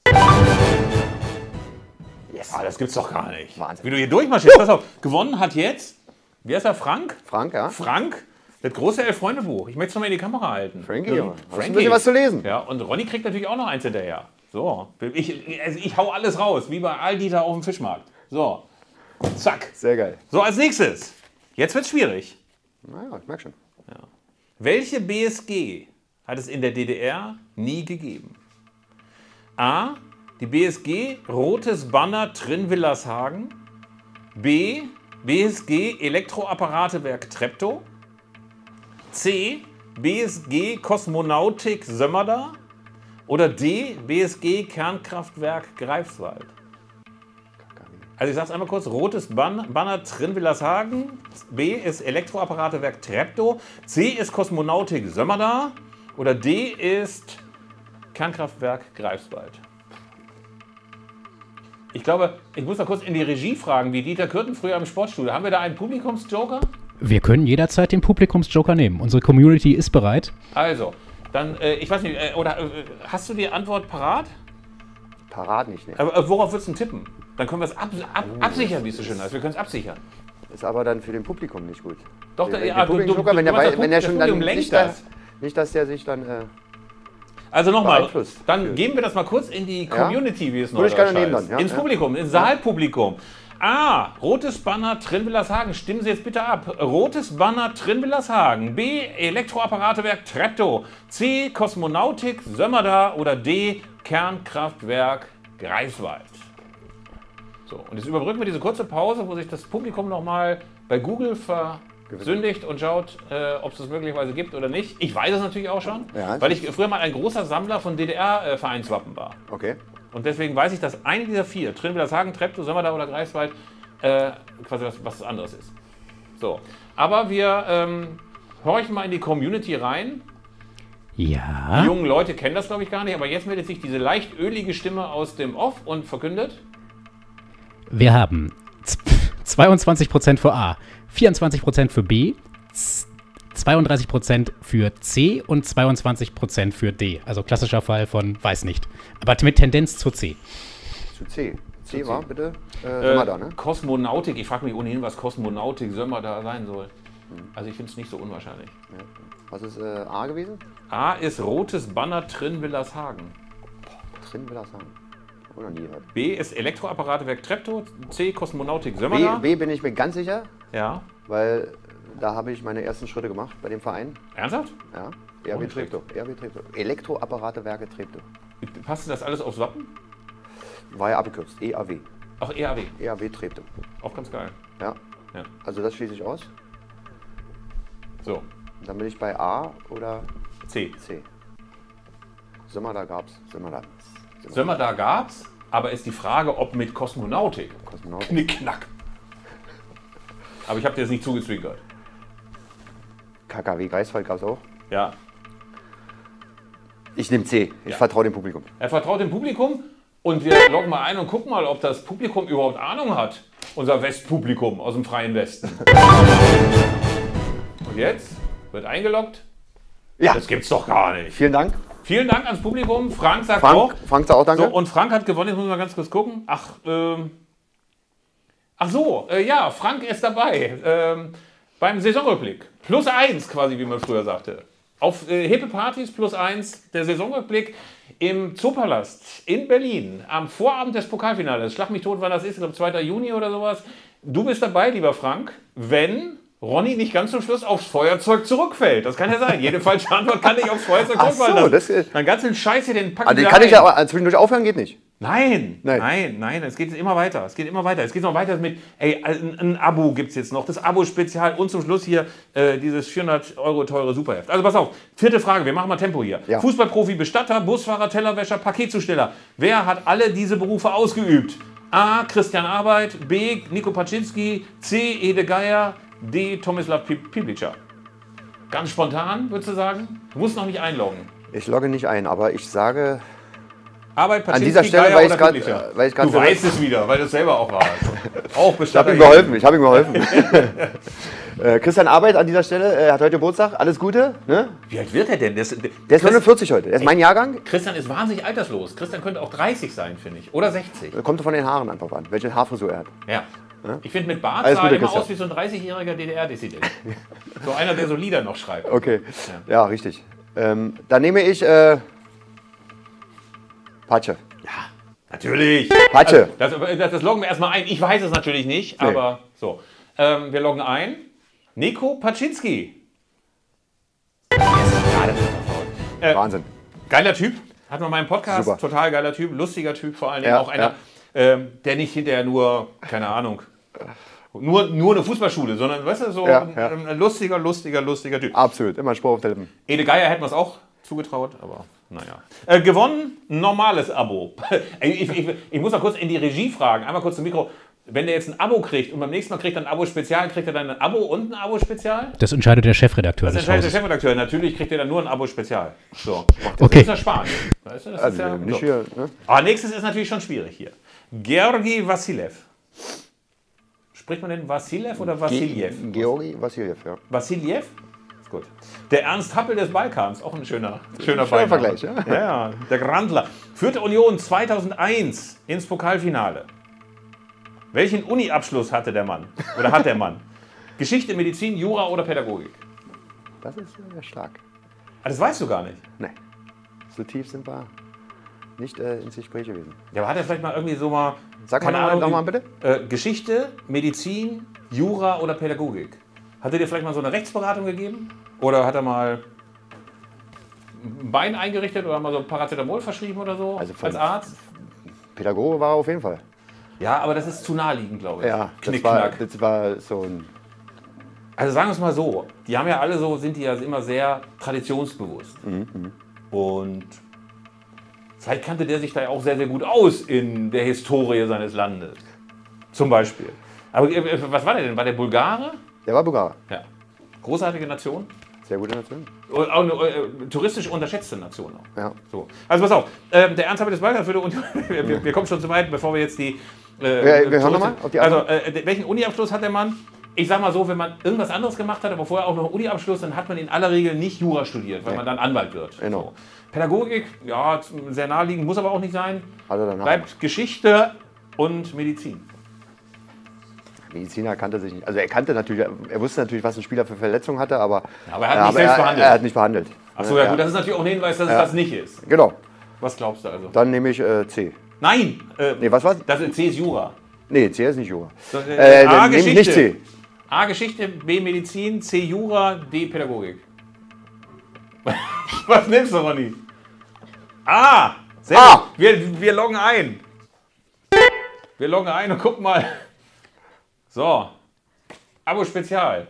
Yes. Ah, das gibt's doch gar nicht. Wahnsinn. Wie du hier durchmarschierst. Pass auf, gewonnen hat jetzt, wie heißt er, Frank? Frank, ja. Frank, das große Elf-Freunde-Buch. Ich möchte es nochmal in die Kamera halten. Frankie, ja. Hast ein bisschen was zu lesen. Ja, und Ronny kriegt natürlich auch noch eins hinterher. So, ich hau alles raus, wie bei Aldi da auf dem Fischmarkt. So, zack. Sehr geil. So, als nächstes. Jetzt wird's schwierig. Naja, ich merke schon. Ja. Welche BSG hat es in der DDR nie gegeben? A. Die BSG Rotes Banner Trin-Willershagen. B. BSG Elektroapparatewerk Treptow. C. BSG Kosmonautik Sömmerda. Oder D. BSG Kernkraftwerk Greifswald. Also ich sag's einmal kurz, rotes Banner Trin-Willershagen, B ist Elektroapparatewerk Treptow, C ist Kosmonautik Sömmerda oder D ist Kernkraftwerk Greifswald. Ich glaube, ich muss mal kurz in die Regie fragen, wie Dieter Kürten früher im Sportstudio. Haben wir da einen Publikumsjoker? Wir können jederzeit den Publikumsjoker nehmen. Unsere Community ist bereit. Also, dann, ich weiß nicht, hast du die Antwort parat? Parat nicht, ne? Aber worauf würdest du tippen? Dann können wir es absichern, wie es so schön heißt. Wir können es absichern. Ist aber dann für den Publikum nicht gut. Doch, wenn der schon dann nicht, dass der sich dann also nochmal, dann geben wir das mal kurz in die Community, wie es noch heißt. Ins Publikum, ins Saalpublikum. A. Rotes Banner Trin-Willershagen. Stimmen Sie jetzt bitte ab. Rotes Banner Trin-Willershagen. B. Elektroapparatewerk Treptow. C. Kosmonautik Sömmerda. Oder D. Kernkraftwerk Greifswald. So, und jetzt überbrücken wir diese kurze Pause, wo sich das Publikum nochmal bei Google versündigt und schaut, ob es das möglicherweise gibt oder nicht. Ich weiß es natürlich auch schon, weil ich früher mal ein großer Sammler von DDR-Vereinswappen war. Okay. Und deswegen weiß ich, dass eine dieser 4, Trin-Willershagen, Treptow, Sömmerda oder Greifswald, quasi was anderes ist. So, aber wir horchen mal in die Community rein. Ja. Die jungen Leute kennen das, glaube ich, gar nicht, aber jetzt meldet sich diese leicht ölige Stimme aus dem Off und verkündet: Wir haben 22% für A, 24% für B, 32% für C und 22% für D. Also klassischer Fall von weiß nicht. Aber mit Tendenz zu C. Zu C. C war, bitte? Sömmerda, ne? Kosmonautik. Ich frage mich ohnehin, was Kosmonautik Sömmerda sein soll. Also ich finde es nicht so unwahrscheinlich. Ja. Was ist A gewesen? A ist rotes Banner Trin Willershagen. Trin Willershagen. Noch nie gehört. B ist Elektroapparatewerk Treptow. C Kosmonautik Sömmerda. B bin ich mir ganz sicher. Ja. Weil da habe ich meine ersten Schritte gemacht bei dem Verein. Ernsthaft? Ja. RW Treptow. Elektroapparatewerke Treptow. Passt das alles aufs Wappen? War ja abgekürzt. EAW. Ach, EAW. EAW Treptow. Auch ganz geil. Ja. Also das schließe ich aus. So. Dann bin ich bei A oder C. C. Sömmerda gab's. Sömmerda gab's, aber ist die Frage, ob mit Kosmonautik. Knickknack. Aber ich habe dir das nicht zugezwinkert. KKW Greifswald gab's auch. Ja. Ich nehme C. Ich vertraue dem Publikum. Er vertraut dem Publikum und wir loggen mal ein und gucken mal, ob das Publikum überhaupt Ahnung hat. Unser Westpublikum aus dem freien Westen. Und jetzt wird eingeloggt. Ja. Das gibt's doch gar nicht. Vielen Dank. Vielen Dank ans Publikum. Frank sagt auch. Frank sagt auch danke. So, und Frank hat gewonnen. Jetzt muss ich mal ganz kurz gucken. Ja, Frank ist dabei. Beim Saisonrückblick. +1 quasi, wie man früher sagte. Auf hippe Partys +1 der Saisonrückblick im Zoopalast in Berlin am Vorabend des Pokalfinales. Schlag mich tot, wann das ist, ich glaube 2. Juni oder sowas. Du bist dabei, lieber Frank, wenn Ronny nicht ganz zum Schluss aufs Feuerzeug zurückfällt. Das kann ja sein. Jede falsche Antwort kann nicht aufs Feuerzeug zurückfallen lassen. Dann ganzen Scheiß hier, den packen wir kann ich ja zwischendurch aufhören, geht nicht. Nein, es geht immer weiter. Es geht noch weiter mit, ein Abo gibt es jetzt noch, das Abo-Spezial und zum Schluss hier dieses 400 € teure Superheft. Also pass auf, 4. Frage, wir machen mal Tempo hier. Ja. Fußballprofi, Bestatter, Busfahrer, Tellerwäscher, Paketzusteller. Wer hat alle diese Berufe ausgeübt? A. Christian Arbeit, B. Nico Paczynski, C. Ede Geier, D. Tomislav Piblica. Ganz spontan, würdest du sagen? Du musst noch nicht einloggen. Ich logge nicht ein, aber ich sage... Arbeit, Paczynski, an dieser Stelle, Geier weil ich du weißt es wieder, weil du es selber auch warst. Auch ich habe ihm geholfen. Christian Arbeit an dieser Stelle, hat heute Geburtstag. Alles Gute. Ne? Wie alt wird er denn? Der ist 49 heute. Der ist mein Jahrgang. Christian ist wahnsinnig alterslos. Christian könnte auch 30 sein, finde ich. Oder 60. Kommt von den Haaren einfach an, welche Haarfrisur er hat. Ja. Ich finde, mit Bart sah er immer aus wie so ein 30-jähriger DDR-Dissident. So einer, der so Lieder noch schreibt. Okay, ja richtig. Dann nehme ich Patsche. Ja, natürlich. Patsche. Also, das loggen wir erstmal ein. Ich weiß es natürlich nicht, aber so. Wir loggen ein. Nico Paczynski. Wahnsinn. Geiler Typ. Hat man meinen Podcast. Super. Total geiler Typ. Lustiger Typ vor allen Dingen. Auch einer, der nicht hinterher nur, keine Ahnung, nur eine Fußballschule, sondern, weißt du, so ein lustiger Typ. Absolut. Immer Spruch auf der Lippen. Ede Geier hätten wir es auch zugetraut, aber naja. Gewonnen, normales Abo. Ich muss mal kurz in die Regie fragen, einmal kurz zum Mikro. Wenn der jetzt ein Abo kriegt und beim nächsten Mal kriegt er ein Abo-Spezial, kriegt er dann ein Abo und ein Abo-Spezial? Das entscheidet der Chefredakteur. Das entscheidet der Chefredakteur. Natürlich kriegt er dann nur ein Abo-Spezial. So. Das Okay. ist ja spannend. Weißt du, das Also ist ja, nicht so. hier, ne? Aber nächstes ist natürlich schon schwierig hier. Georgi Vassilev. Spricht man denn Vassilev oder Vassiljev? Georgi Vassiljev, ja. Vassiljev? Ist gut. Der Ernst Happel des Balkans, auch ein schöner Schöner Vergleich, ja. Ja, der Grandler. Führte Union 2001 ins Pokalfinale. Welchen Uni-Abschluss hatte der Mann? Oder hat der Mann? Geschichte, Medizin, Jura oder Pädagogik? Das ist stark. Das weißt du gar nicht. Nee. So tief sind wir nicht ins Gespräch gewesen. Ja, aber hat er vielleicht mal irgendwie so mal... Sag mal nochmal bitte. Geschichte, Medizin, Jura oder Pädagogik? Hat er dir vielleicht mal so eine Rechtsberatung gegeben? Oder hat er mal ein Bein eingerichtet oder mal so Paracetamol verschrieben oder so als Arzt? Pädagoge war er auf jeden Fall. Ja, aber das ist zu naheliegend, glaube ich. Ja, Knickknack. das war so ein... Also sagen wir es mal so, die haben ja alle so, sind die ja immer sehr traditionsbewusst. Und vielleicht kannte der sich da ja auch sehr, sehr gut aus in der Historie seines Landes. Zum Beispiel. Aber was war der denn? War der Bulgare? Der war Bulgare. Ja. Großartige Nation. Sehr gute Nation. Und auch eine touristisch unterschätzte Nation auch. Ja. So. Also pass auf, der Ernst Happel des Balkans würde... wir kommen schon zu weit, bevor wir jetzt die... wir hören nochmal auf die Also, welchen Uni-Abschluss hat der Mann? Ich sag mal so, wenn man irgendwas anderes gemacht hat, aber vorher auch noch einen Uni-Abschluss, dann hat man in aller Regel nicht Jura studiert, weil man dann Anwalt wird. Genau. So. Pädagogik, ja, sehr naheliegend, muss aber auch nicht sein. Also bleibt Geschichte und Medizin. Mediziner kannte sich nicht. Also er wusste natürlich, was ein Spieler für Verletzungen hatte, aber, Aber er hat nicht selbst behandelt. Er hat nicht behandelt. Achso, ja gut, das ist natürlich auch ein Hinweis, dass es das nicht ist. Genau. Was glaubst du also? Dann nehme ich C. Nein! Nee, was war's? Das ist C ist Jura. Nee, C ist nicht Jura. A Dann nehme ich nicht Geschichte. C. A Geschichte, B Medizin, C Jura, D Pädagogik. Was nimmst du, Ronny? A! Sehr gut. Wir loggen ein. Wir loggen ein und gucken mal. So. Abo Spezial.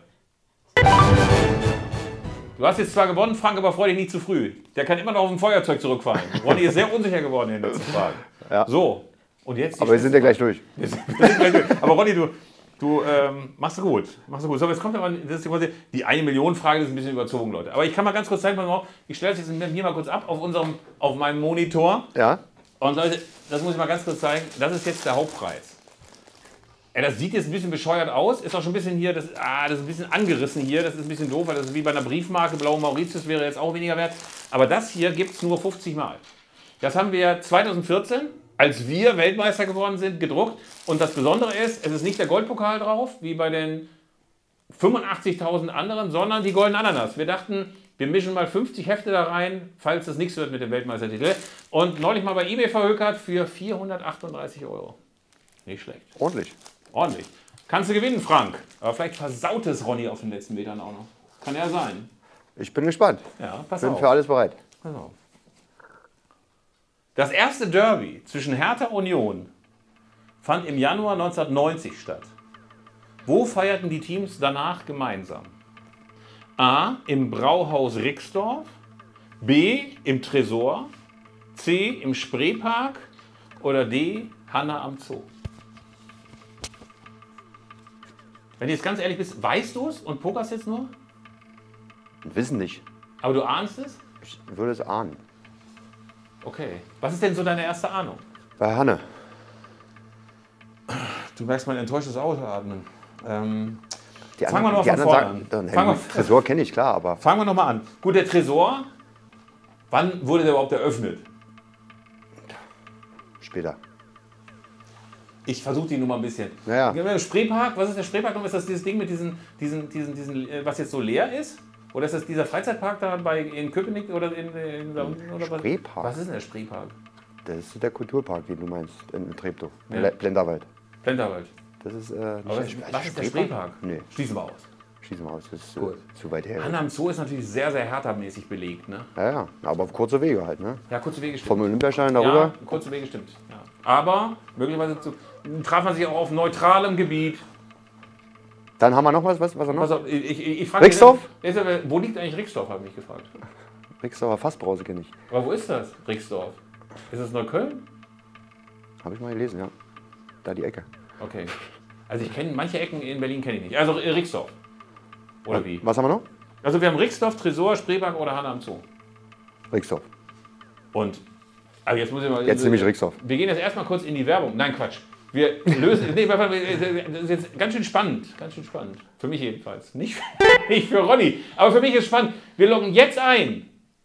Du hast jetzt zwar gewonnen, Frank, aber freu dich nicht zu früh. Der kann immer noch auf ein Feuerzeug zurückfallen. Ronny ist sehr unsicher geworden in den letzten Fragen. Ja. So. Und jetzt Aber wir sind ja gleich durch. Wir sind gleich durch. Aber Ronny, du machst du gut. Machst du gut. So, jetzt kommt aber die 1 Million Frage, das ist ein bisschen überzogen, Leute. Aber ich kann mal ganz kurz zeigen, ich stelle das jetzt hier mal kurz ab auf meinem Monitor. Ja. Und Leute, das muss ich mal ganz kurz zeigen. Das ist jetzt der Hauptpreis. Das sieht jetzt ein bisschen bescheuert aus, ist auch schon ein bisschen hier, das ist ein bisschen angerissen hier, das ist ein bisschen doof, weil das ist wie bei einer Briefmarke, Blaue Mauritius wäre jetzt auch weniger wert. Aber das hier gibt es nur 50 Mal. Das haben wir 2014, als wir Weltmeister geworden sind, gedruckt. Und das Besondere ist, es ist nicht der Goldpokal drauf, wie bei den 85.000 anderen, sondern die goldene Ananas. Wir dachten, wir mischen mal 50 Hefte da rein, falls das nichts wird mit dem Weltmeistertitel. Und neulich mal bei eBay verhökert für 438 €. Nicht schlecht. Ordentlich. Ordentlich. Kannst du gewinnen, Frank. Aber vielleicht versaut es Ronny auf den letzten Metern auch noch. Kann ja sein. Ich bin gespannt. Ja, pass Bin auf. für alles bereit. Pass auf. Das erste Derby zwischen Hertha und Union fand im Januar 1990 statt. Wo feierten die Teams danach gemeinsam? A. Im Brauhaus Rixdorf, B. im Tresor, C. im Spreepark oder D. Hanna am Zoo? Wenn du jetzt ganz ehrlich bist, weißt du es und pokerst jetzt nur? Wissen nicht. Aber du ahnst es? Ich würde es ahnen. Okay. Was ist denn so deine erste Ahnung? Bei Hanne. Du merkst mein enttäuschtes Ausatmen. Die Fangen wir noch die von vorne anderen an. Tresor kenne ich, klar, aber... Fangen wir noch mal an. Gut, der Tresor, wann wurde der überhaupt eröffnet? Später. Ich versuche die Nummer ein bisschen. Ja. Spreepark, was ist der Spreepark? Ist das dieses Ding mit diesen, was jetzt so leer ist? Oder ist das dieser Freizeitpark da in Köpenick oder oder Spreepark? Was ist denn der Spreepark? Das ist der Kulturpark, den du meinst, in Treptow. Ja. Blenderwald. Blenderwald. Das ist was ist der Spreepark? Nee. Schließen wir aus. Schießen wir aus, das ist zu weit her. Hanna am Zoo ist natürlich sehr, sehr Hertha-mäßig belegt, ne? Ja, aber auf kurze Wege halt, ne? Ja, kurze Wege stimmt. Vom Olympiastadion darüber? Ja, kurze Wege stimmt. Ja. Aber möglicherweise traf man sich auch auf neutralem Gebiet. Dann haben wir noch was noch? Pass auf, ich frage Rixdorf? Wo liegt eigentlich Rixdorf, habe ich mich gefragt. Rixdorfer Fassbrause kenne ich. Aber wo ist das, Rixdorf? Ist das Neukölln? Habe ich mal gelesen, ja. Da die Ecke. Okay. Also ich kenne manche Ecken in Berlin kenne ich nicht. Also Rixdorf. Oder wie? Was haben wir noch? Also wir haben Rixdorf, Tresor, Spreepark oder Hanna am Zoo. Rixdorf. Und also jetzt muss ich mal. Jetzt nehme ich Rixdorf. Wir gehen jetzt erstmal kurz in die Werbung. Nein, Quatsch. Wir lösen. Nee, das ist jetzt ganz schön spannend. Ganz schön spannend. Für mich jedenfalls. Nicht für Ronny. Aber für mich ist spannend. Wir loggen jetzt ein.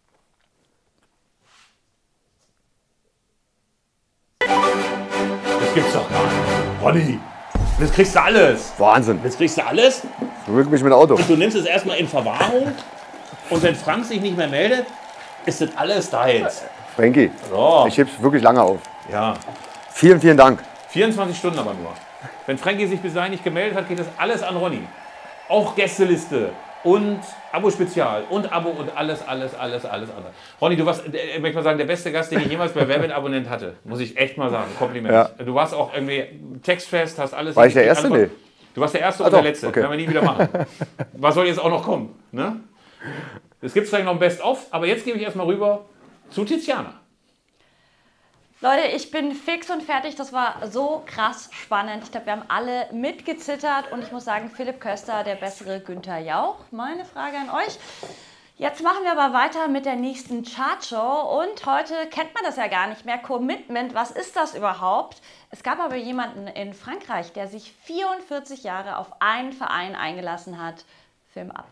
Das gibt's doch gar nicht. Ronny. Jetzt kriegst du alles. Wahnsinn. Jetzt kriegst du alles. Rück mich mit dem Auto. Und du nimmst es erstmal in Verwahrung. Und wenn Frank sich nicht mehr meldet, ist das alles deins. Frankie, So. ich heb's wirklich lange auf. Ja. Vielen, vielen Dank. 24 Stunden aber nur. Wenn Frankie sich bis dahin nicht gemeldet hat, geht das alles an Ronny. Auch Gästeliste und Abo-Spezial und Abo und alles andere. Ronny, du warst, ich möchte mal sagen, der beste Gast, den ich jemals bei Wer wird Abonnent hatte. Muss ich echt mal sagen. Kompliment. Ja. Du warst auch irgendwie textfest, hast alles... War ich der Erste? Nee. Du warst der Erste Ah, und der doch, Letzte. okay. Werden wir nie wieder machen. Was soll jetzt auch noch kommen? Ne? Es gibt vielleicht noch ein Best-of, aber jetzt gebe ich erstmal rüber zu Tiziana. Leute, ich bin fix und fertig. Das war so krass spannend. Ich glaube, wir haben alle mitgezittert. Und ich muss sagen, Philipp Köster, der bessere Günther Jauch. Meine Frage an euch. Jetzt machen wir aber weiter mit der nächsten Chartshow. Und heute kennt man das ja gar nicht mehr. Commitment, was ist das überhaupt? Es gab aber jemanden in Frankreich, der sich 44 Jahre auf einen Verein eingelassen hat. Film ab.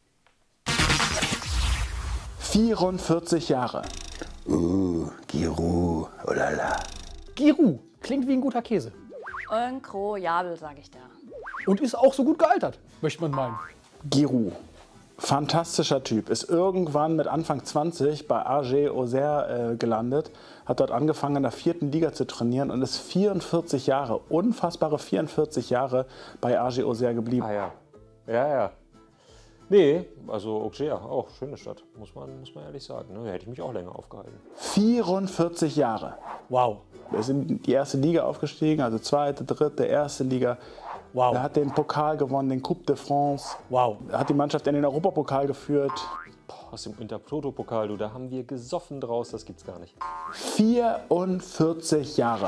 44 Jahre. Giroud, oh la la. Giroud klingt wie ein guter Käse. Incroyable, sage ich da. Und ist auch so gut gealtert, möchte man meinen. Giroud. Fantastischer Typ. Ist irgendwann mit Anfang 20 bei AG Auxerre gelandet. Hat dort angefangen in der 4. Liga zu trainieren und ist 44 Jahre, unfassbare 44 Jahre bei AG Auxerre geblieben. Ah ja. Ja. Nee, also Auxerre, auch schöne Stadt, muss man ehrlich sagen. Ne? Da hätte ich mich auch länger aufgehalten. 44 Jahre. Wow. Wir sind in die 1. Liga aufgestiegen, also 2., 3., 1. Liga. Wow. Er hat den Pokal gewonnen, den Coupe de France. Wow. Er hat die Mannschaft in den Europapokal geführt. Aus dem Intertoto-Pokal, du, da haben wir gesoffen draus, das gibt's gar nicht. 44 Jahre.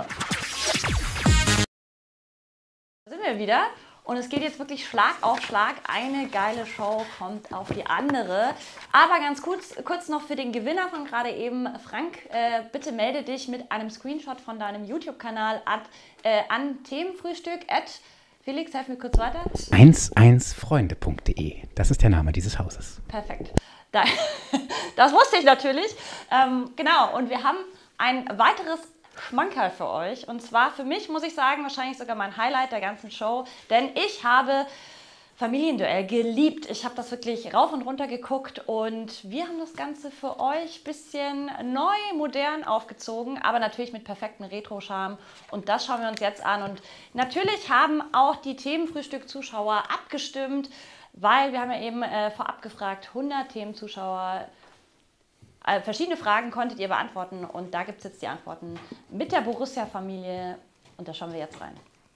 Da sind wir wieder. Und es geht jetzt wirklich Schlag auf Schlag. Eine geile Show kommt auf die andere. Aber ganz kurz noch für den Gewinner von gerade eben. Frank, bitte melde dich mit einem Screenshot von deinem YouTube-Kanal an Themenfrühstück. Felix, helf mir kurz weiter. 11freunde.de. Das ist der Name dieses Hauses. Perfekt. Das wusste ich natürlich. Genau, und wir haben ein weiteres Schmankerl für euch. Und zwar für mich, muss ich sagen, wahrscheinlich sogar mein Highlight der ganzen Show. Denn ich habe Familienduell geliebt. Ich habe das wirklich rauf und runter geguckt. Und wir haben das Ganze für euch ein bisschen neu, modern aufgezogen. Aber natürlich mit perfektem Retro-Charme. Und das schauen wir uns jetzt an. Und natürlich haben auch die Themenfrühstück-Zuschauer abgestimmt. Weil wir haben ja eben vorab gefragt, 100 Themenzuschauer, verschiedene Fragen konntet ihr beantworten und da gibt es jetzt die Antworten mit der Borussia-Familie und da schauen wir jetzt rein.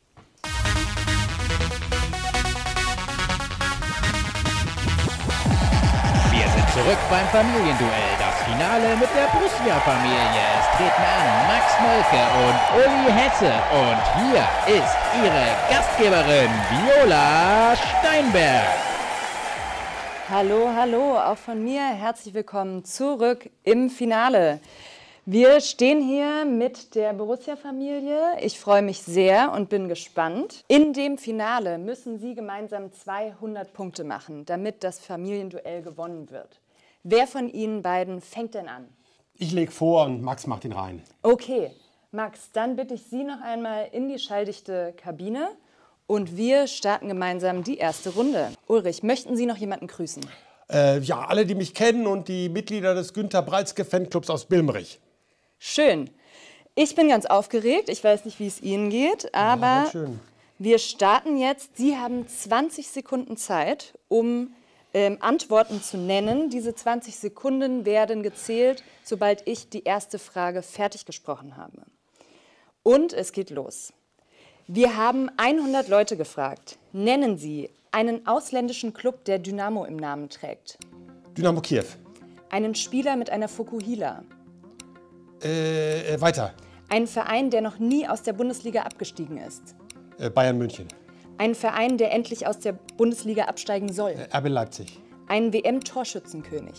Wir sind zurück beim Familienduell, das Finale mit der Borussia-Familie. Es treten an Max Molke und Uli Hesse und hier ist ihre Gastgeberin Viola Steinberg. Hallo, hallo, auch von mir herzlich willkommen zurück im Finale. Wir stehen hier mit der Borussia-Familie. Ich freue mich sehr und bin gespannt. In dem Finale müssen Sie gemeinsam 200 Punkte machen, damit das Familienduell gewonnen wird. Wer von Ihnen beiden fängt denn an? Ich lege vor und Max macht ihn rein. Okay, Max, dann bitte ich Sie noch einmal in die schalldichte Kabine. Und wir starten gemeinsam die erste Runde. Ulrich, möchten Sie noch jemanden grüßen? Ja, alle, die mich kennen und die Mitglieder des Günter Breizke Fanclubs aus Bilmerich. Schön. Ich bin ganz aufgeregt. Ich weiß nicht, wie es Ihnen geht, aber wir starten jetzt. Sie haben 20 Sekunden Zeit, um Antworten zu nennen. Diese 20 Sekunden werden gezählt, sobald ich die erste Frage fertig gesprochen habe. Und es geht los. Wir haben 100 Leute gefragt. Nennen Sie einen ausländischen Club, der Dynamo im Namen trägt. Dynamo Kiew. Einen Spieler mit einer Fukuhila. Weiter. Einen Verein, der noch nie aus der Bundesliga abgestiegen ist. Bayern München. Einen Verein, der endlich aus der Bundesliga absteigen soll. RB Leipzig. Einen WM-Torschützenkönig.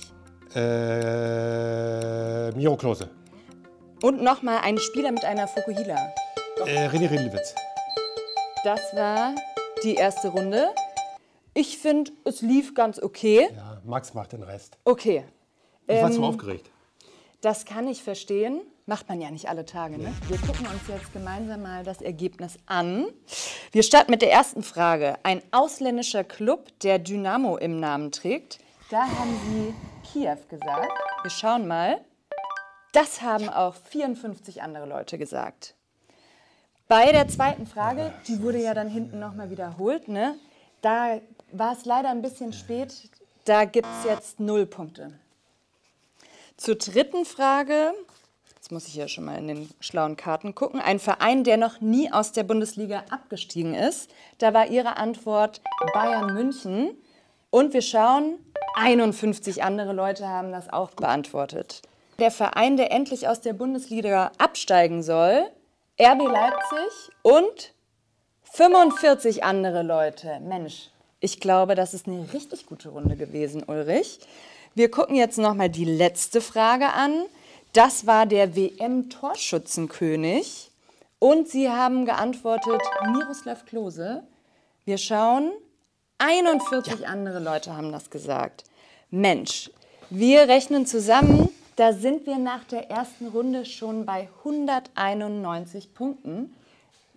Miro Klose. Und nochmal einen Spieler mit einer Fukuhila. René Rinlewitz. Das war die erste Runde. Ich finde, es lief ganz okay. Ja, Max macht den Rest. Okay. Ich war zu aufgeregt. Das kann ich verstehen. Macht man ja nicht alle Tage, ne? Wir gucken uns jetzt gemeinsam mal das Ergebnis an. Wir starten mit der ersten Frage. Ein ausländischer Club, der Dynamo im Namen trägt. Da haben Sie Kiew gesagt. Wir schauen mal. Das haben auch 54 andere Leute gesagt. Bei der zweiten Frage, die wurde ja dann hinten nochmal wiederholt, ne? Da war es leider ein bisschen spät. Da gibt es jetzt 0 Punkte. Zur dritten Frage, jetzt muss ich ja schon mal in den schlauen Karten gucken, ein Verein, der noch nie aus der Bundesliga abgestiegen ist. Da war Ihre Antwort Bayern München. Und wir schauen, 51 andere Leute haben das auch beantwortet. Der Verein, der endlich aus der Bundesliga absteigen soll, RB Leipzig und 45 andere Leute. Mensch, ich glaube, das ist eine richtig gute Runde gewesen, Ulrich. Wir gucken jetzt nochmal die letzte Frage an. Das war der WM-Torschützenkönig. Und Sie haben geantwortet Miroslav Klose. Wir schauen, 41 andere Leute haben das gesagt. Mensch, wir rechnen zusammen. Da sind wir nach der ersten Runde schon bei 191 Punkten.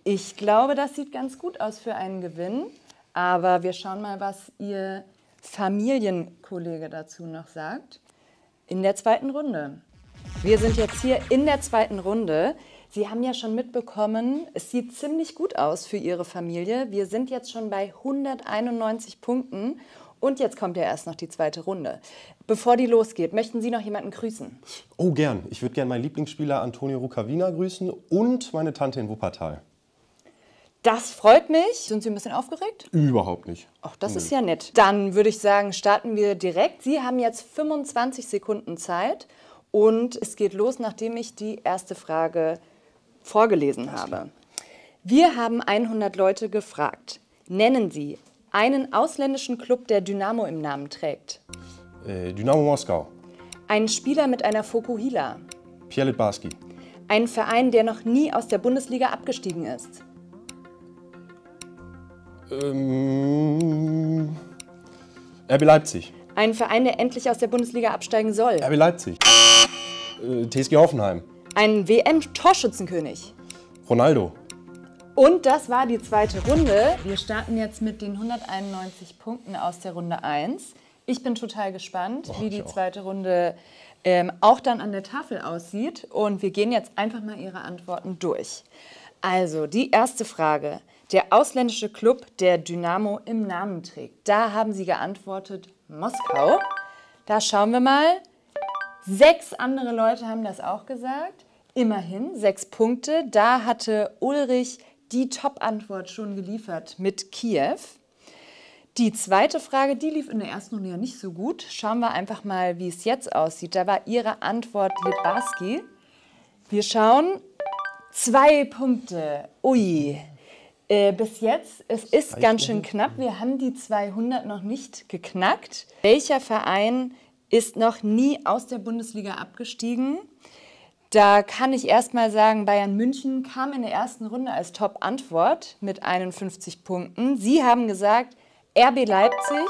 Ich glaube, das sieht ganz gut aus für einen Gewinn. Aber wir schauen mal, was Ihr Familienkollege dazu noch sagt. In der zweiten Runde. Wir sind jetzt hier in der zweiten Runde. Sie haben ja schon mitbekommen, es sieht ziemlich gut aus für Ihre Familie. Wir sind jetzt schon bei 191 Punkten. Und jetzt kommt ja erst noch die zweite Runde. Bevor die losgeht, möchten Sie noch jemanden grüßen? Oh, gern. Ich würde gern meinen Lieblingsspieler Antonio Rukavina grüßen und meine Tante in Wuppertal. Das freut mich. Sind Sie ein bisschen aufgeregt? Überhaupt nicht. Ach, das ist ja nett. Dann würde ich sagen, starten wir direkt. Sie haben jetzt 25 Sekunden Zeit und es geht los, nachdem ich die erste Frage vorgelesen habe. Wir haben 100 Leute gefragt. Nennen Sie einen ausländischen Club, der Dynamo im Namen trägt. Dynamo Moskau. Einen Spieler mit einer Fokuhila. Pierre Litbarski. Einen Verein, der noch nie aus der Bundesliga abgestiegen ist. RB Leipzig. Einen Verein, der endlich aus der Bundesliga absteigen soll. RB Leipzig. TSG Hoffenheim. Einen WM-Torschützenkönig. Ronaldo. Und das war die zweite Runde. Wir starten jetzt mit den 191 Punkten aus der Runde 1. Ich bin total gespannt, wie die zweite Runde auch dann an der Tafel aussieht. Und wir gehen jetzt einfach mal Ihre Antworten durch. Also, die erste Frage. Der ausländische Club, der Dynamo im Namen trägt. Da haben Sie geantwortet Moskau. Da schauen wir mal. 6 andere Leute haben das auch gesagt. Immerhin 6 Punkte. Da hatte Ulrich die Top-Antwort schon geliefert mit Kiew. Die zweite Frage, die lief in der ersten Runde ja nicht so gut. Schauen wir einfach mal, wie es jetzt aussieht. Da war Ihre Antwort Litbarski. Wir schauen. 2 Punkte. Ui. Bis jetzt, es ist ganz schön knapp. Wir haben die 200 noch nicht geknackt. Welcher Verein ist noch nie aus der Bundesliga abgestiegen? Da kann ich erst mal sagen, Bayern München kam in der ersten Runde als Top-Antwort mit 51 Punkten. Sie haben gesagt, RB Leipzig.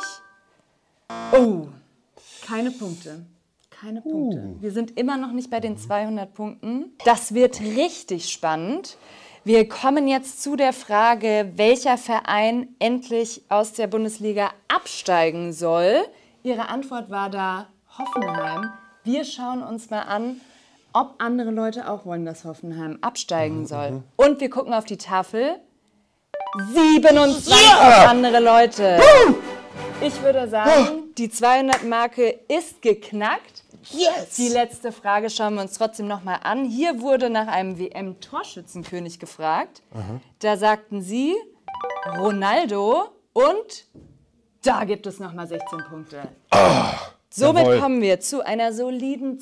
Oh, keine Punkte. Keine Punkte. Wir sind immer noch nicht bei den 200 Punkten. Das wird richtig spannend. Wir kommen jetzt zu der Frage, welcher Verein endlich aus der Bundesliga absteigen soll. Ihre Antwort war da Hoffenheim. Wir schauen uns mal an, ob andere Leute auch wollen, dass Hoffenheim absteigen soll. Und wir gucken auf die Tafel. 27 andere Leute. Ich würde sagen, die 200-Marke ist geknackt. Yes. Die letzte Frage schauen wir uns trotzdem noch mal an. Hier wurde nach einem WM-Torschützenkönig gefragt. Da sagten Sie Ronaldo und da gibt es noch mal 16 Punkte. Somit kommen wir zu einer soliden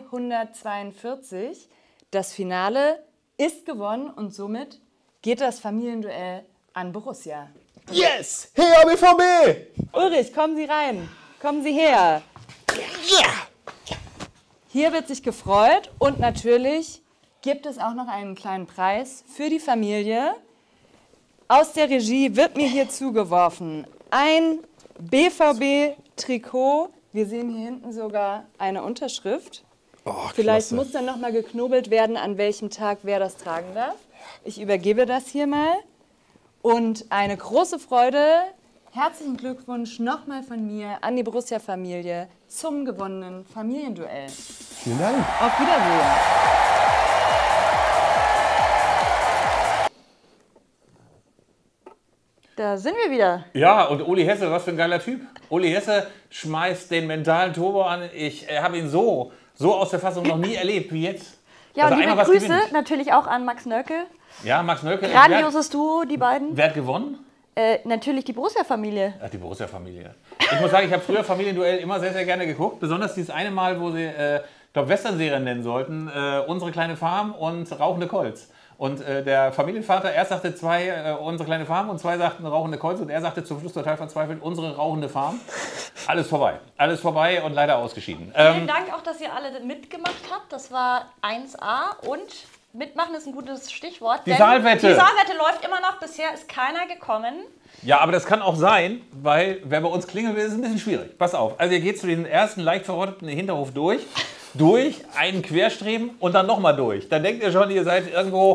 242. Das Finale ist gewonnen und somit geht das Familienduell an Borussia. Yes! Her BVB! Ulrich, kommen Sie rein. Kommen Sie her. Yeah! Hier wird sich gefreut und natürlich gibt es auch noch einen kleinen Preis für die Familie. Aus der Regie wird mir hier zugeworfen ein BVB-Trikot. Wir sehen hier hinten sogar eine Unterschrift. Vielleicht muss dann noch mal geknobelt werden, an welchem Tag wer das tragen darf. Ich übergebe das hier mal. Und eine große Freude. Herzlichen Glückwunsch nochmal von mir an die Borussia-Familie zum gewonnenen Familienduell. Vielen Dank. Auf Wiedersehen. Da sind wir wieder. Ja, und Uli Hesse, was für ein geiler Typ. Uli Hesse schmeißt den mentalen Turbo an. Ich habe ihn so aus der Fassung noch nie erlebt wie jetzt. Ja, und liebe Grüße natürlich auch an Max Nölke. Ja, Max Nölke. Grandioses Duo, die beiden. Wer hat gewonnen? Natürlich die Borussia-Familie. Ach, die Borussia-Familie. Ich muss sagen, ich habe früher Familienduell immer sehr, sehr gerne geguckt. Besonders dieses eine Mal, wo sie, ich glaube, Western-Serien nennen sollten. Unsere kleine Farm und Rauchende Colts. Und der Familienvater, erst sagte unsere kleine Farm und 2 sagten Rauchende Colts. Und er sagte zum Schluss total verzweifelt, unsere rauchende Farm. Alles vorbei. Alles vorbei und leider ausgeschieden. Vielen Dank auch, dass ihr alle mitgemacht habt. Das war 1A und... Mitmachen ist ein gutes Stichwort. Die Saalwette. Die Saalwette läuft immer noch. Bisher ist keiner gekommen. Ja, aber das kann auch sein, weil wer bei uns klingeln will, ist ein bisschen schwierig. Pass auf. Also ihr geht zu diesem ersten leicht verrotteten Hinterhof durch einen Querstreben und dann nochmal durch. Dann denkt ihr schon, ihr seid irgendwo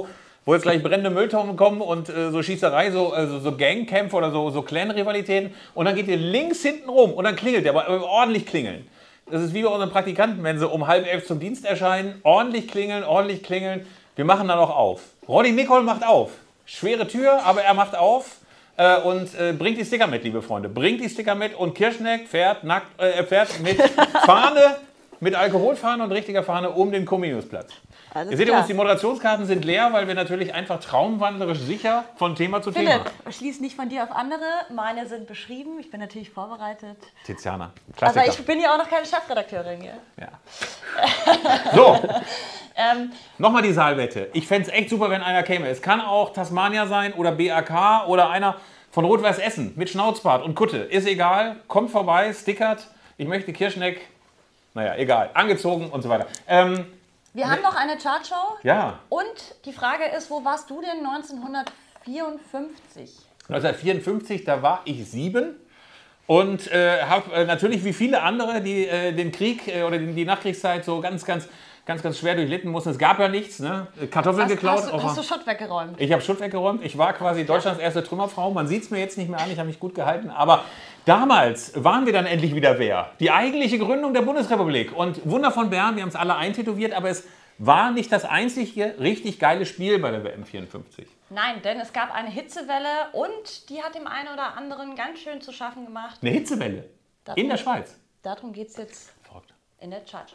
wo jetzt gleich brennende Mülltonnen kommen und so Schießerei, so Gangkämpfe oder so Clan-Rivalitäten. Und dann geht ihr links hinten rum und dann klingelt ihr, aber ordentlich klingeln. Das ist wie bei unseren Praktikanten, wenn sie um 10:30 zum Dienst erscheinen. Ordentlich klingeln, ordentlich klingeln. Wir machen dann auch auf. Roddy Nicol macht auf. Schwere Tür, aber er macht auf und bringt die Sticker mit, liebe Freunde. Bringt die Sticker mit und Kirschneck fährt mit Fahne, mit Alkoholfahne und richtiger Fahne um den Comeniusplatz. Ihr seht übrigens, die Moderationskarten sind leer, weil wir natürlich einfach traumwandlerisch sicher von Thema zu Thema. Philipp, schließ nicht von dir auf andere. Meine sind beschrieben. Ich bin natürlich vorbereitet. Tiziana, Klassiker. Aber ich bin ja auch noch keine Chefredakteurin hier. Ja. So, nochmal die Saalwette. Ich fände es echt super, wenn einer käme. Es kann auch Tasmania sein oder BAK oder einer von Rot-Weiß Essen mit Schnauzbart und Kutte. Ist egal, kommt vorbei, stickert. Ich möchte Kirschneck, naja, egal, angezogen und so weiter. Wir haben noch eine Chartshow. Ja. Und die Frage ist, wo warst du denn 1954? 1954, da war ich 7 und habe natürlich wie viele andere, die den Krieg oder die Nachkriegszeit so ganz schwer durchlitten mussten. Es gab ja nichts, ne? Kartoffeln geklaut. Hast du Schutt weggeräumt? Ich habe Schutt weggeräumt. Ich war quasi Deutschlands erste Trümmerfrau. Man sieht es mir jetzt nicht mehr an, ich habe mich gut gehalten. Aber damals waren wir dann endlich wieder wer. Die eigentliche Gründung der Bundesrepublik. Und Wunder von Bern, wir haben es alle eintätowiert, aber es war nicht das einzige richtig geile Spiel bei der WM 54. Nein, denn es gab eine Hitzewelle und die hat dem einen oder anderen ganz schön zu schaffen gemacht. Eine Hitzewelle? In der Schweiz? Darum geht es jetzt in der Chartshow.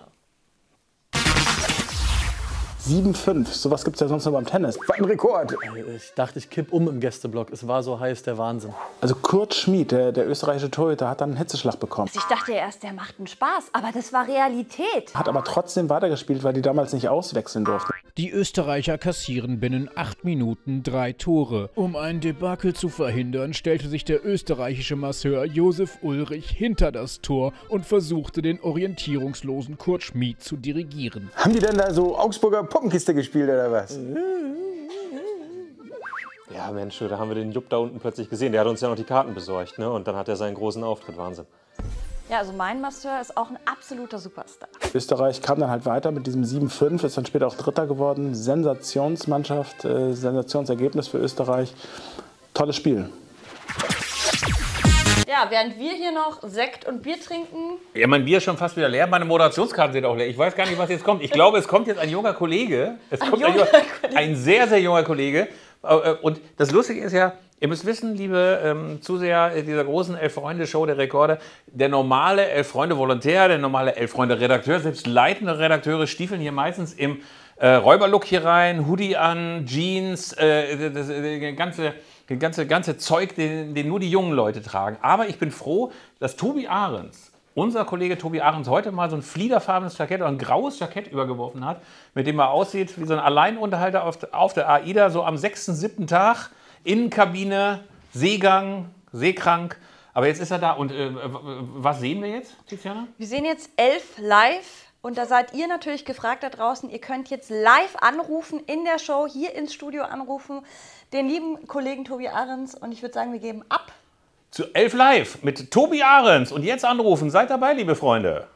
7,5. Sowas gibt es ja sonst nur beim Tennis. War ein Rekord. Ich dachte, ich kipp um im Gästeblock. Es war so heiß, der Wahnsinn. Also Kurt Schmid, der österreichische Torhüter, hat dann einen Hitzeschlag bekommen. Ich dachte erst, der macht einen Spaß, aber das war Realität. Hat aber trotzdem weitergespielt, weil die damals nicht auswechseln durften. Die Österreicher kassieren binnen 8 Minuten 3 Tore. Um ein Debakel zu verhindern, stellte sich der österreichische Masseur Josef Ulrich hinter das Tor und versuchte, den orientierungslosen Kurt Schmid zu dirigieren. Haben die denn da so Augsburger Puppenkiste gespielt oder was? Ja, Mensch, da haben wir den Jupp da unten plötzlich gesehen. Der hat uns ja noch die Karten besorgt, ne? Und dann hat er seinen großen Auftritt. Wahnsinn. Ja, also mein Masseur ist auch ein absoluter Superstar. Österreich kam dann halt weiter mit diesem 7-5, ist dann später auch Dritter geworden. Sensationsmannschaft, Sensationsergebnis für Österreich. Tolles Spiel. Ja, während wir hier noch Sekt und Bier trinken. Ja, mein Bier ist schon fast wieder leer. Meine Moderationskarten sind auch leer. Ich weiß gar nicht, was jetzt kommt. Ich glaube, es kommt jetzt ein junger Kollege. Ein sehr, sehr junger Kollege. Und das Lustige ist ja, ihr müsst wissen, liebe Zuseher dieser großen Elf-Freunde-Show der Rekorde, der normale Elf-Freunde-Volontär, der normale Elf-Freunde-Redakteur, selbst leitende Redakteure stiefeln hier meistens im Räuberlook hier rein, Hoodie an, Jeans, das ganze Zeug, den nur die jungen Leute tragen. Aber ich bin froh, dass Tobi Ahrens, unser Kollege Tobi Ahrens, heute mal so ein fliederfarbenes Jackett oder ein graues Jackett übergeworfen hat, mit dem er aussieht wie so ein Alleinunterhalter auf der AIDA, so am 6., 7. Tag, Innenkabine, Seegang, seekrank. Aber jetzt ist er da. Und was sehen wir jetzt, Tiziana? Wir sehen jetzt Elf live. Und da seid ihr natürlich gefragt da draußen. Ihr könnt jetzt live anrufen in der Show, hier ins Studio anrufen, den lieben Kollegen Tobi Ahrens. Und ich würde sagen, wir geben ab. Zu Elf live mit Tobi Ahrens. Und jetzt anrufen. Seid dabei, liebe Freunde.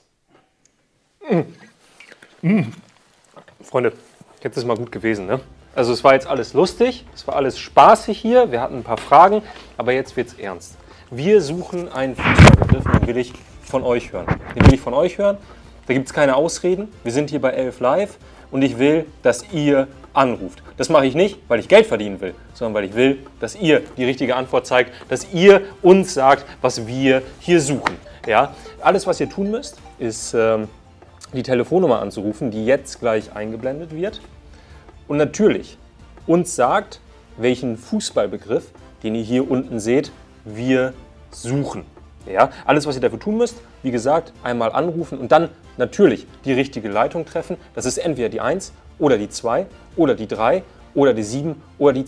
Freunde, jetzt ist mal gut gewesen, ne? Also es war jetzt alles lustig, es war alles spaßig hier, wir hatten ein paar Fragen, aber jetzt wird's ernst. Wir suchen einen Fußballbegriff, den will ich von euch hören. Den will ich von euch hören. Da gibt es keine Ausreden. Wir sind hier bei Elf Live und ich will, dass ihr anruft. Das mache ich nicht, weil ich Geld verdienen will, sondern weil ich will, dass ihr die richtige Antwort zeigt, dass ihr uns sagt, was wir hier suchen. Ja? Alles, was ihr tun müsst, ist die Telefonnummer anzurufen, die jetzt gleich eingeblendet wird. Und natürlich uns sagt, welchen Fußballbegriff, den ihr hier unten seht, wir suchen. Ja? Alles, was ihr dafür tun müsst, wie gesagt, einmal anrufen und dann natürlich die richtige Leitung treffen. Das ist entweder die 1 oder die 2 oder die 3 oder die 7 oder die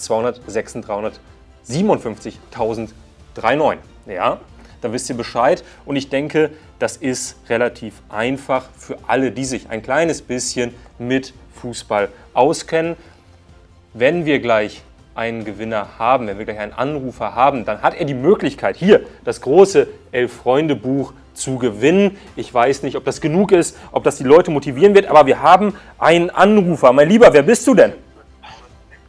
256.357.039. Ja, da wisst ihr Bescheid. Und ich denke, das ist relativ einfach für alle, die sich ein kleines bisschen mit Fußball auskennen. Wenn wir gleich einen Gewinner haben, wenn wir gleich einen Anrufer haben, dann hat er die Möglichkeit, hier das große Elf-Freunde-Buch zu gewinnen. Ich weiß nicht, ob das genug ist, ob das die Leute motivieren wird, aber wir haben einen Anrufer. Mein Lieber, wer bist du denn?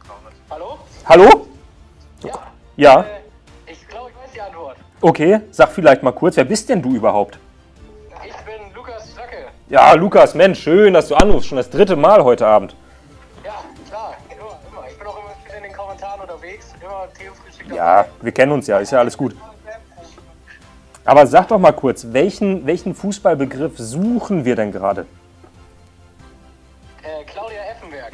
Hallo? Hallo? Ja. Ich glaube, ich weiß die Antwort. Okay, sag vielleicht mal kurz, wer bist denn du überhaupt? Ich bin Lukas Zacke. Ja, Lukas, Mensch, schön, dass du anrufst. Schon das 3. Mal heute Abend. Ja, klar, immer. Ich bin auch immer in den Kommentaren unterwegs. Immer Theo-Frühstück. Ja, wir kennen uns ja, ist ja alles gut. Aber sag doch mal kurz, welchen Fußballbegriff suchen wir denn gerade? Claudia Effenberg.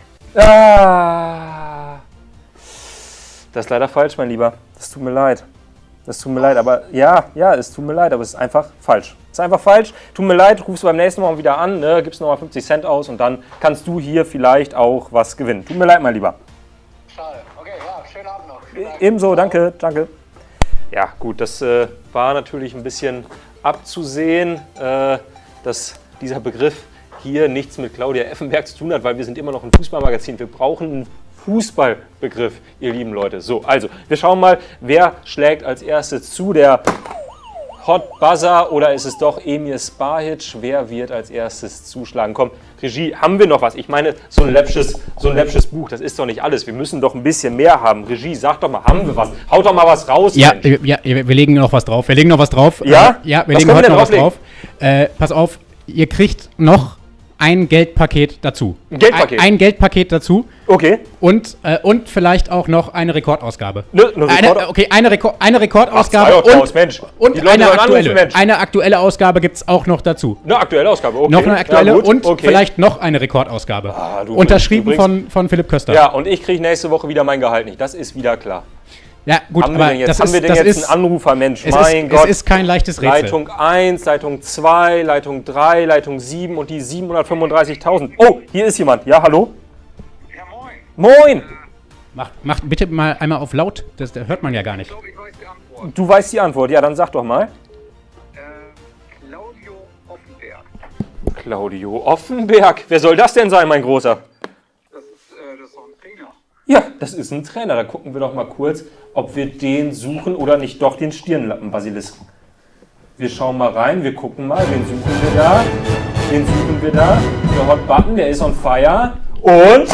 Ah, das ist leider falsch, mein Lieber. Das tut mir leid. Das tut mir leid, aber ja, es tut mir leid, aber es ist einfach falsch. Es ist einfach falsch. Tut mir leid, rufst du beim nächsten Mal wieder an, ne, gibst nochmal 50 Cent aus und dann kannst du hier vielleicht auch was gewinnen. Tut mir leid, mein Lieber. Schade. Okay, ja, schönen Abend noch. Ebenso, danke, danke. Ja, gut, das war natürlich ein bisschen abzusehen, dass dieser Begriff hier nichts mit Claudia Effenberg zu tun hat, weil wir sind immer noch ein Fußballmagazin. Wir brauchen einen Fußballbegriff, ihr lieben Leute. So, also, wir schauen mal, wer schlägt als erstes zu, der Hot Buzzer oder ist es doch Emir Spahic? Wer wird als erstes zuschlagen? Komm, Regie, haben wir noch was? Ich meine, so ein läppsches Buch, das ist doch nicht alles. Wir müssen doch ein bisschen mehr haben. Regie, sag doch mal, haben wir was? Haut doch mal was raus. Ja, wir legen noch was drauf. Wir legen noch was drauf. Ja? Ja, wir legen heute noch was drauf. Pass auf, ihr kriegt noch ein Geldpaket dazu. Ein Geldpaket? Ein Geldpaket dazu. Okay. Und vielleicht auch noch eine Rekordausgabe. Eine Rekordausgabe und eine aktuelle Ausgabe gibt es auch noch dazu. Eine aktuelle Ausgabe, okay. Noch eine aktuelle ja, gut, und okay. vielleicht noch eine Rekordausgabe. Unterschrieben von Philipp Köster. Ja, und ich kriege nächste Woche wieder mein Gehalt nicht. Das ist wieder klar. Ja, gut, haben wir denn jetzt einen Anrufer, Mensch? Mein Gott. Es ist kein leichtes Rätsel. Leitung 1, Leitung 2, Leitung 3, Leitung 7 und die 735.000. Oh, hier ist jemand. Ja, hallo? Ja, moin. Moin. Mach bitte mal einmal auf laut, das hört man ja gar nicht. Du weißt die Antwort. Ja, dann sag doch mal. Claudio Offenberg. Claudio Offenberg. Wer soll das denn sein, mein Großer? Das ist doch ein Trainer. Ja, das ist ein Trainer. Da gucken wir doch mal kurz, ob wir den suchen oder nicht doch den Stirnlappen-Basilisken. Wir schauen mal rein, wir gucken mal, wen suchen wir da? Den suchen wir da. Der Hot Button, der ist on fire. Und...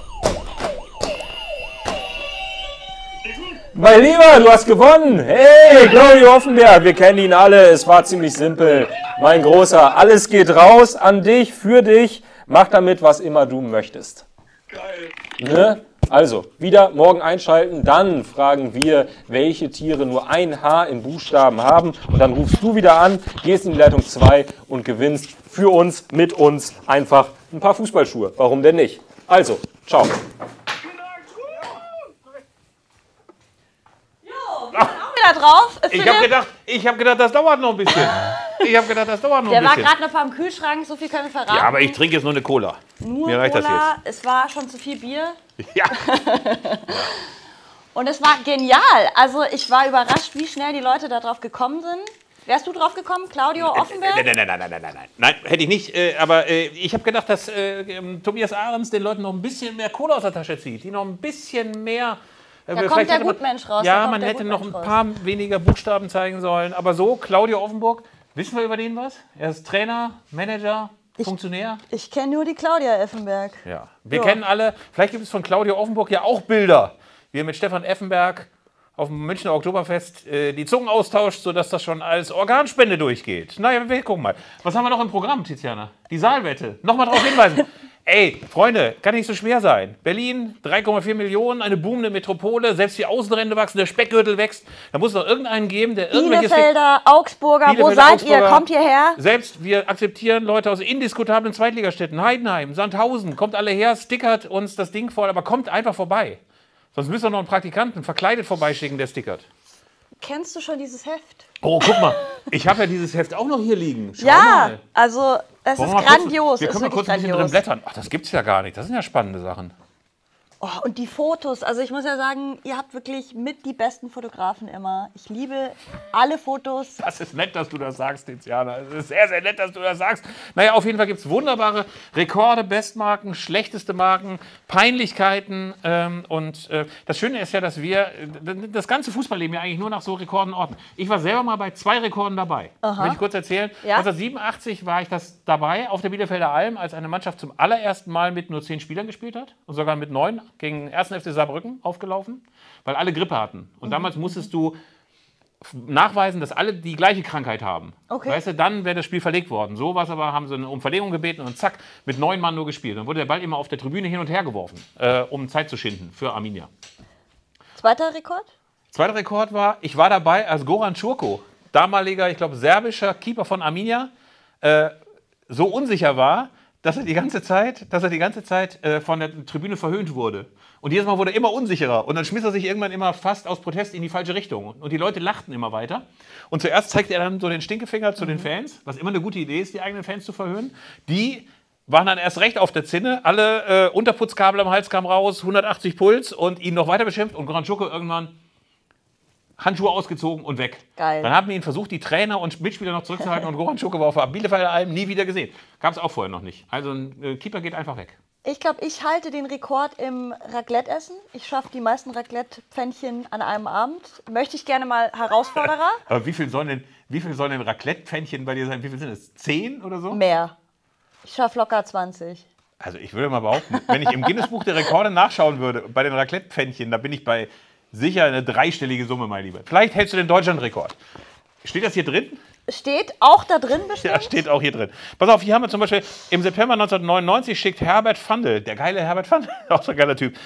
Mein Lieber, du hast gewonnen. Hey, Claudio Offenberg, wir kennen ihn alle. Es war ziemlich simpel. Mein Großer, alles geht raus an dich, für dich. Mach damit, was immer du möchtest. Geil. Ne? Also, wieder morgen einschalten, dann fragen wir, welche Tiere nur ein H im Buchstaben haben. Und dann rufst du wieder an, gehst in die Leitung 2 und gewinnst für uns, mit uns einfach ein paar Fußballschuhe. Warum denn nicht? Also, ciao. Wieder drauf. Ich hab gedacht, das dauert noch ein bisschen. Der war gerade noch am Kühlschrank, so viel können wir verraten. Ja, aber ich trinke jetzt nur eine Cola. Mir reicht Cola, das jetzt. es war schon zu viel Bier. Ja. Und es war genial. Also ich war überrascht, wie schnell die Leute da drauf gekommen sind. Wärst du drauf gekommen, Claudio Offenberg? Nein, hätte ich nicht. Aber ich habe gedacht, dass Tobias Ahrens den Leuten noch ein bisschen mehr Kohle aus der Tasche zieht. Die noch ein bisschen mehr... Da kommt der Gutmensch raus. Ja, man hätte noch ein paar weniger Buchstaben zeigen sollen. Aber so, Claudio Offenburg, wissen wir über den was? Er ist Trainer, Manager, Funktionär. Ich kenne nur die Claudia Effenberg. Ja, wir kennen alle. Vielleicht gibt es von Claudio Offenburg ja auch Bilder, wie er mit Stefan Effenberg auf dem Münchner Oktoberfest die Zungen austauscht, sodass das schon als Organspende durchgeht. Naja, wir gucken mal. Was haben wir noch im Programm, Tiziana? Die Saalwette. Nochmal darauf hinweisen. Ey, Freunde, kann nicht so schwer sein. Berlin, 3,4 Millionen, eine boomende Metropole, selbst die Außenrände wachsen, der Speckgürtel wächst. Da muss es doch irgendeinen geben, der irgendwelche... Bielefelder, Augsburger, wo seid ihr? Kommt hierher? Selbst wir akzeptieren Leute aus indiskutablen Zweitligastädten, Heidenheim, Sandhausen, kommt alle her, stickert uns das Ding voll, aber kommt einfach vorbei. Sonst müsst ihr noch einen Praktikanten verkleidet vorbeischicken, der stickert. Kennst du schon dieses Heft? Oh, guck mal, ich habe ja dieses Heft auch noch hier liegen. Schau ja, mal. also es ist grandios. Wir können mal kurz ein bisschen drin blättern. Ach, das gibt's ja gar nicht. Das sind ja spannende Sachen. Oh, und die Fotos, also ich muss ja sagen, ihr habt wirklich mit die besten Fotografen immer. Ich liebe alle Fotos. Das ist nett, dass du das sagst, Tiziana. Es ist sehr, sehr nett, dass du das sagst. Naja, auf jeden Fall gibt es wunderbare Rekorde, Bestmarken, schlechteste Marken, Peinlichkeiten. Und das Schöne ist ja, dass wir das ganze Fußballleben ja eigentlich nur nach so Rekorden orten. Ich war selber mal bei 2 Rekorden dabei. Aha. Will ich kurz erzählen. Ja? 1987 war ich das dabei auf der Bielefelder Alm, als eine Mannschaft zum allerersten Mal mit nur 10 Spielern gespielt hat und sogar mit 9 gegen 1. FC Saarbrücken aufgelaufen, weil alle Grippe hatten. Und damals musstest du nachweisen, dass alle die gleiche Krankheit haben. Okay. Weißt du, dann wäre das Spiel verlegt worden. So war es aber, haben sie um Verlegung gebeten und zack, mit 9 Mann nur gespielt. Dann wurde der Ball immer auf der Tribüne hin und her geworfen, um Zeit zu schinden für Arminia. Zweiter Rekord? Zweiter Rekord war, ich war dabei, als Goran Čurko, damaliger, ich glaube, serbischer Keeper von Arminia, so unsicher war, dass er die ganze Zeit von der Tribüne verhöhnt wurde. Und jedes Mal wurde er immer unsicherer. Und dann schmiss er sich irgendwann immer fast aus Protest in die falsche Richtung. Und die Leute lachten immer weiter. Und zuerst zeigte er dann so den Stinkefinger zu den Fans, was immer eine gute Idee ist, die eigenen Fans zu verhöhnen. Die waren dann erst recht auf der Zinne. Alle Unterputzkabel am Hals kamen raus, 180 Puls und ihn noch weiter beschimpft. Und Goran Čurko irgendwann Handschuhe ausgezogen und weg. Geil. Dann haben wir ihn versucht, die Trainer und Mitspieler noch zurückzuhalten und Goran Čurko war auf der Bielefelder Alm nie wieder gesehen. Gab es auch vorher noch nicht. Also ein Keeper geht einfach weg. Ich glaube, ich halte den Rekord im Raclette-Essen. Ich schaffe die meisten Raclette-Pfännchen an einem Abend. Möchte ich gerne mal Herausforderer. Aber wie viel sollen denn Raclette-Pfännchen bei dir sein? Wie viel sind es? 10 oder so? Mehr. Ich schaffe locker 20. Also ich würde mal behaupten, wenn ich im Guinness-Buch der Rekorde nachschauen würde, bei den Raclette-Pfännchen, da bin ich bei sicher eine dreistellige Summe, mein Lieber. Vielleicht hältst du den Deutschland-Rekord. Steht das hier drin? Steht auch da drin bestimmt? Ja, steht auch hier drin. Pass auf, hier haben wir zum Beispiel, im September 1999 schickt Herbert Fandl, der geile Herbert Fandl, auch so ein geiler Typ,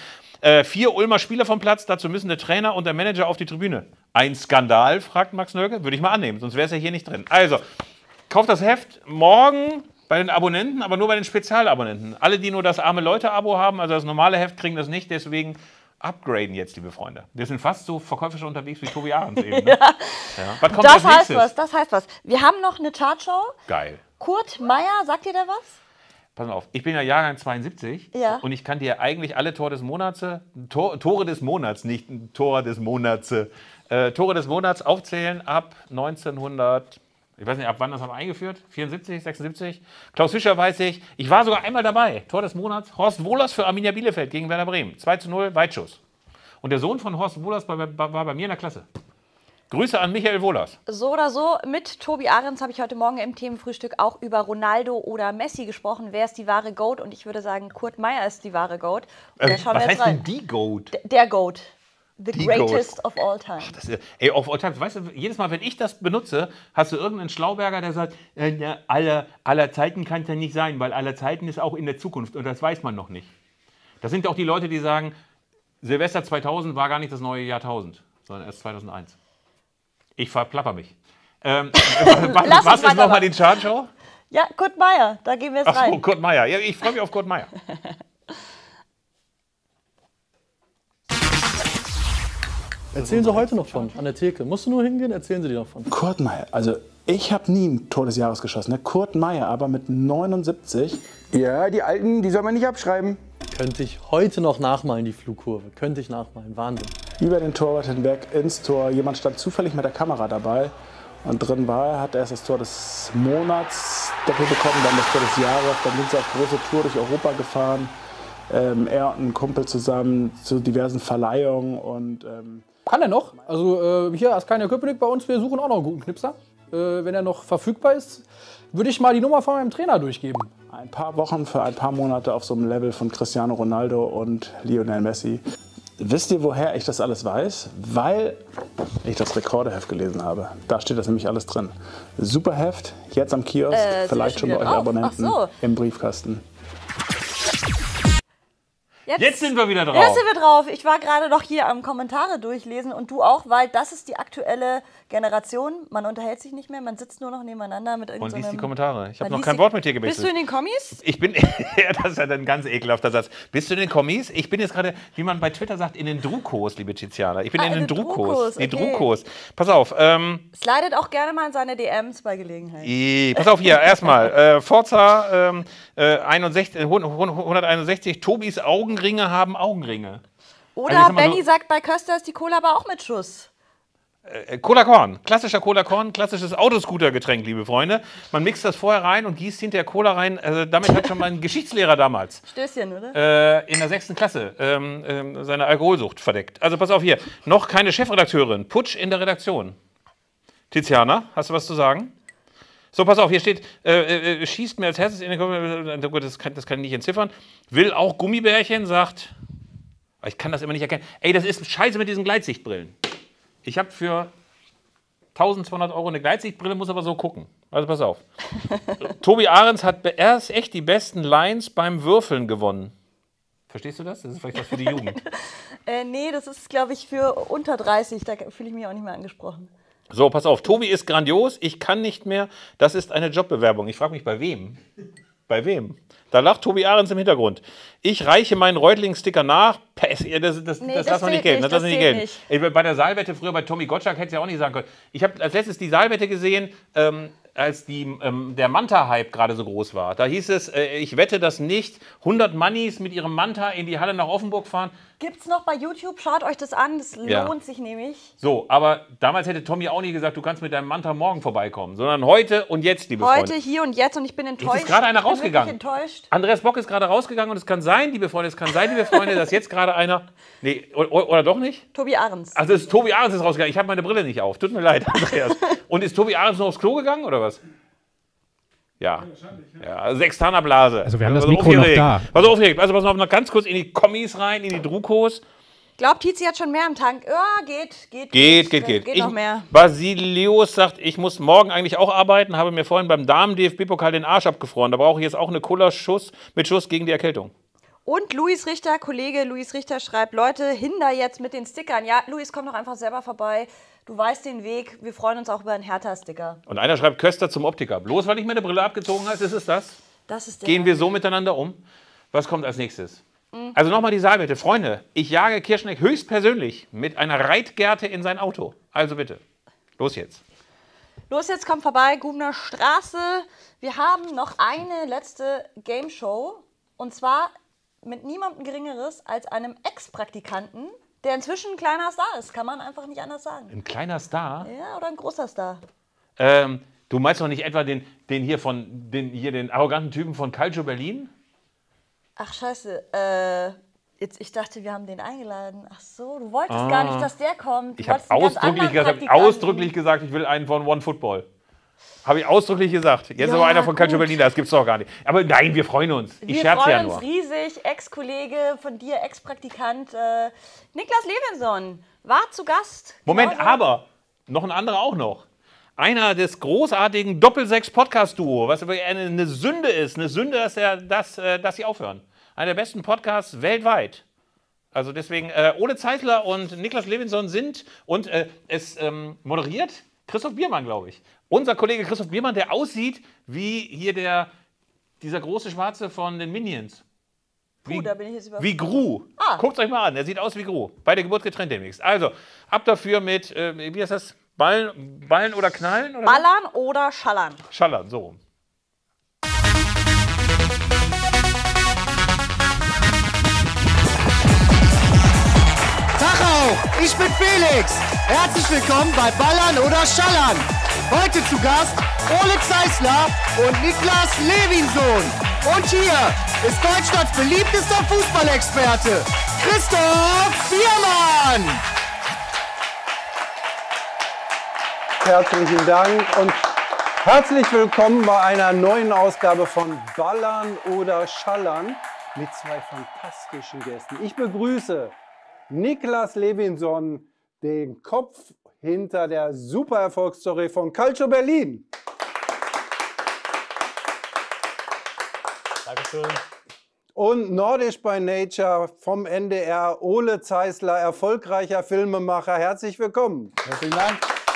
4 Ulmer Spieler vom Platz, dazu müssen der Trainer und der Manager auf die Tribüne. Ein Skandal, fragt Max Nölke, würde ich mal annehmen, sonst wäre es ja hier nicht drin. Also, kauft das Heft morgen bei den Abonnenten, aber nur bei den Spezialabonnenten. Alle, die nur das arme Leute-Abo haben, also das normale Heft, kriegen das nicht, deswegen upgraden jetzt, liebe Freunde. Wir sind fast so verkäuferisch unterwegs wie Tobi Ahrens eben. Ne? Ja. Was kommt als nächstes? Das heißt was. Wir haben noch eine Chartshow. Geil. Kurt Meier, sagt dir der was? Pass mal auf, ich bin ja Jahrgang 72 und ich kann dir eigentlich alle Tore des Monats, Tore des Monats, nicht Tore des Monats, Tore des Monats aufzählen ab 1900. Ich weiß nicht, ab wann das haben wir eingeführt? 74, 76? Klaus Fischer weiß ich. Ich war sogar einmal dabei. Tor des Monats. Horst Wohlers für Arminia Bielefeld gegen Werder Bremen. 2:0, Weitschuss. Und der Sohn von Horst Wohlers war bei mir in der Klasse. Grüße an Michael Wohlers. So oder so, mit Tobi Ahrens habe ich heute Morgen im Themenfrühstück auch über Ronaldo oder Messi gesprochen. Wer ist die wahre GOAT? Und ich würde sagen, Kurt Meier ist die wahre GOAT. Was heißt denn die GOAT? Der GOAT. The Die greatest Goat. of all time. Ach, of all time. Weißt du, jedes Mal, wenn ich das benutze, hast du irgendeinen Schlauberger, der sagt, aller Zeiten kann es ja nicht sein, weil aller Zeiten ist auch in der Zukunft und das weiß man noch nicht. Das sind auch die Leute, die sagen, Silvester 2000 war gar nicht das neue Jahrtausend, sondern erst 2001. Ich verplapper mich. Was ist nochmal die Chartshow? Ja, Kurt Meier, da gehen wir jetzt rein. Ach so, Kurt Meier. Ja, ich freue mich auf Kurt Meier. Erzählen Sie heute noch von, an der Theke. Musst du nur hingehen, erzählen Sie dir noch von. Kurt Meier, also ich habe nie ein Tor des Jahres geschossen. Ne? Kurt Meier aber mit 79. Ja, die Alten, die soll man nicht abschreiben. Könnte ich heute noch nachmalen, die Flugkurve. Könnte ich nachmalen, Wahnsinn. Über den Torwart hinweg ins Tor. Jemand stand zufällig mit der Kamera dabei. Und drin war er, hat erst das Tor des Monats doppelt bekommen, dann das Tor des Jahres. Dann sind sie auf große Tour durch Europa gefahren. Er und ein Kumpel zusammen zu diversen Verleihungen. Und, kann er noch? Also hier als kleiner Köpenick bei uns, wir suchen auch noch einen guten Knipser. Wenn er noch verfügbar ist, würde ich mal die Nummer von meinem Trainer durchgeben. Ein paar Wochen für ein paar Monate auf so einem Level von Cristiano Ronaldo und Lionel Messi. Wisst ihr, woher ich das alles weiß? Weil ich das Rekordeheft gelesen habe. Da steht das nämlich alles drin. Super Heft, jetzt am Kiosk, vielleicht schon bei euch Abonnenten im Briefkasten. Jetzt sind wir wieder drauf. Jetzt sind wir drauf. Ich war gerade noch hier am Kommentare durchlesen und du auch, weil das ist die aktuelle Generation. Man unterhält sich nicht mehr, man sitzt nur noch nebeneinander mit irgendeinem... Und liest die Kommentare. Ich habe noch kein Wort mit dir gewechselt. Bist du in den Kommis? Ich bin... Das ist ja ein ganz ekelhafter Satz. Bist du in den Kommis? Ich bin jetzt gerade, wie man bei Twitter sagt, in den Drukos, liebe Tiziana. Ich bin in den Drukos. Die Drukos. Pass auf. Slidet auch gerne mal in seine DMs bei Gelegenheit. Pass auf hier, erstmal. Forza 161, Tobis Augenringe haben Augenringe. Oder also Benny sagt, bei Köster ist die Cola aber auch mit Schuss. Cola Korn, klassischer Cola Korn, klassisches Autoscooter-Getränk, liebe Freunde. Man mixt das vorher rein und gießt hinterher Cola rein. Also damit hat schon mein Geschichtslehrer damals Stößchen, oder? In der 6. Klasse seine Alkoholsucht verdeckt. Also pass auf hier, noch keine Chefredakteurin, Putsch in der Redaktion. Tiziana, hast du was zu sagen? So, pass auf, hier steht, schießt mir als erstes in den Kopf, das kann ich nicht entziffern. Will auch Gummibärchen, sagt Aber ich kann das immer nicht erkennen. Ey, das ist scheiße mit diesen Gleitsichtbrillen. Ich habe für 1200 € eine Gleitsichtbrille, muss aber so gucken. Also pass auf. Tobi Ahrens hat erst echt die besten Lines beim Würfeln gewonnen. Verstehst du das? Das ist vielleicht was für die Jugend. Nee, das ist, glaube ich, für unter 30. Da fühle ich mich auch nicht mehr angesprochen. So, pass auf. Tobi ist grandios. Ich kann nicht mehr. Das ist eine Jobbewerbung. Ich frage mich, bei wem? Bei wem? Da lacht Tobi Ahrens im Hintergrund. Ich reiche meinen Reutling-Sticker nach. Das lassen wir nicht gelten. Das nicht gelten. Bei der Saalwette früher bei Tommy Gottschalk hätte es ja auch nicht sagen können. Ich habe als letztes die Saalwette gesehen, als der Manta-Hype gerade so groß war. Da hieß es, ich wette, dass nicht 100 Mannis mit ihrem Manta in die Halle nach Offenburg fahren. Gibt's noch bei YouTube? Schaut euch das an, das lohnt sich nämlich. So, aber damals hätte Tommy auch nie gesagt, du kannst mit deinem Manta morgen vorbeikommen, sondern heute und jetzt, liebe Freunde. Heute, hier und jetzt und ich bin enttäuscht. Jetzt ist gerade einer rausgegangen. Ich bin wirklich enttäuscht. Andreas Bock ist gerade rausgegangen und es kann sein, liebe Freunde, dass jetzt gerade einer... Nee, oder doch nicht? Tobi Ahrens. Also Tobi Ahrens ist rausgegangen. Ich habe meine Brille nicht auf. Tut mir leid, Andreas. Und ist Tobi Ahrens noch aufs Klo gegangen oder was? Ja. Ja, Sextanerblase. Also wir haben das Mikro noch da. Was aufgeregt. Also pass mal noch ganz kurz in die Kommis rein, in die Drukos. Ich glaube, Tizi hat schon mehr im Tank. Ja, geht noch mehr. Basilius sagt, ich muss morgen eigentlich auch arbeiten, habe mir vorhin beim Damen-DFB-Pokal den Arsch abgefroren. Da brauche ich jetzt auch eine Cola-Schuss mit Schuss gegen die Erkältung. Und Luis Richter, Kollege Luis Richter schreibt, Leute, hinder jetzt mit den Stickern. Ja, Luis, komm doch einfach selber vorbei. Du weißt den Weg. Wir freuen uns auch über einen Hertha-Sticker. Und einer schreibt, Köster zum Optiker. Bloß weil ich meine Brille abgezogen habe, ist es das? Das ist der. Gehen wir so miteinander um? Was kommt als nächstes? Also nochmal die Saalwette. Freunde, ich jage Kirschneck höchstpersönlich mit einer Reitgerte in sein Auto. Also bitte, los jetzt. Los jetzt, kommt vorbei, Gubner Straße. Wir haben noch eine letzte Game Show. Und zwar mit niemandem Geringeres als einem Ex-Praktikanten, der inzwischen ein kleiner Star ist. Kann man einfach nicht anders sagen. Ein kleiner Star? Ja, oder ein großer Star. Du meinst doch nicht etwa den arroganten Typen von Calcio Berlin? Ach, scheiße. Ich dachte, wir haben den eingeladen. Ach so, du wolltest gar nicht, dass der kommt. Ich habe ausdrücklich gesagt, ich will einen von One Football. Habe ich ausdrücklich gesagt. Jetzt aber einer von Calcio Berlin, das gibt's doch gar nicht. Aber nein, wir freuen uns. Ich scherze ja nur. Wir freuen uns riesig. Ex-Kollege von dir, Ex-Praktikant Niklas Levinson war zu Gast. Moment, aber noch ein anderer auch noch. Einer des großartigen Doppel-6-Podcast-Duo, was aber eine Sünde ist. Eine Sünde, dass sie aufhören. Einer der besten Podcasts weltweit. Also deswegen, Ole Zeisler und Niklas Levinson sind und es moderiert Christoph Biermann, glaube ich. Unser Kollege Christoph Biermann, der aussieht wie hier dieser große Schwarze von den Minions. Da bin ich jetzt wie Gru. Guckt euch mal an, der sieht aus wie Gru. Bei der Geburt getrennt demnächst. Also, ab dafür mit, wie heißt das? Ballen oder Knallen? Oder Ballern oder Schallern. Schallern, so rum. Tag auch, ich bin Felix. Herzlich willkommen bei Ballern oder Schallern. Heute zu Gast Ole Zeisler und Niklas Levinson. Und hier ist Deutschlands beliebtester Fußballexperte, Christoph Biermann. Herzlichen Dank und herzlich willkommen bei einer neuen Ausgabe von Ballern oder Schallern mit zwei fantastischen Gästen. Ich begrüße Niklas Levinson, den Kopf hinter der Super-Erfolgsstory von Calcio Berlin. Dankeschön. Und Nordisch by Nature vom NDR, Ole Zeisler, erfolgreicher Filmemacher. Herzlich willkommen. Herzlichen Dank.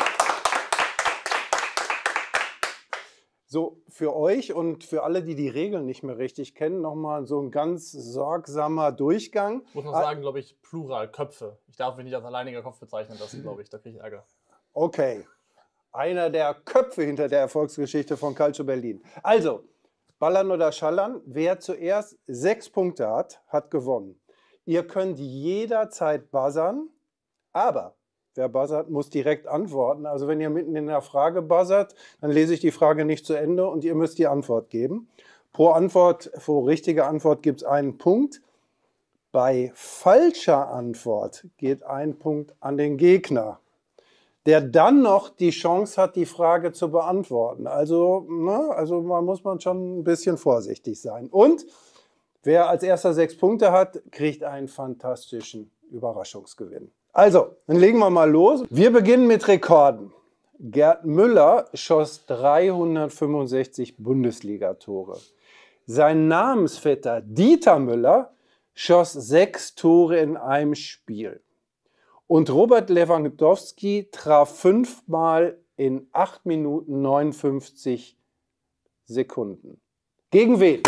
So, für euch und für alle, die die Regeln nicht mehr richtig kennen, nochmal so ein ganz sorgsamer Durchgang. Muss man sagen, glaube ich, Plural, Köpfe. Ich darf mich nicht als alleiniger Kopf bezeichnen, das glaube ich, da kriege ich Ärger. Okay, einer der Köpfe hinter der Erfolgsgeschichte von Calcio Berlin. Also, Ballern oder Schallern, wer zuerst 6 Punkte hat gewonnen. Ihr könnt jederzeit buzzern, aber wer buzzert, muss direkt antworten. Also wenn ihr mitten in der Frage buzzert, dann lese ich die Frage nicht zu Ende und ihr müsst die Antwort geben. Pro richtige Antwort gibt es einen Punkt. Bei falscher Antwort geht ein Punkt an den Gegner, der dann noch die Chance hat, die Frage zu beantworten. Also man muss schon ein bisschen vorsichtig sein. Und Wer als erster 6 Punkte hat, kriegt einen fantastischen Überraschungsgewinn. Also, dann legen wir mal los. Wir beginnen mit Rekorden. Gerd Müller schoss 365 Bundesligatore. Sein Namensvetter Dieter Müller schoss 6 Tore in einem Spiel. Und Robert Lewandowski traf 5-mal in 8 Minuten 59 Sekunden. Gegen wen?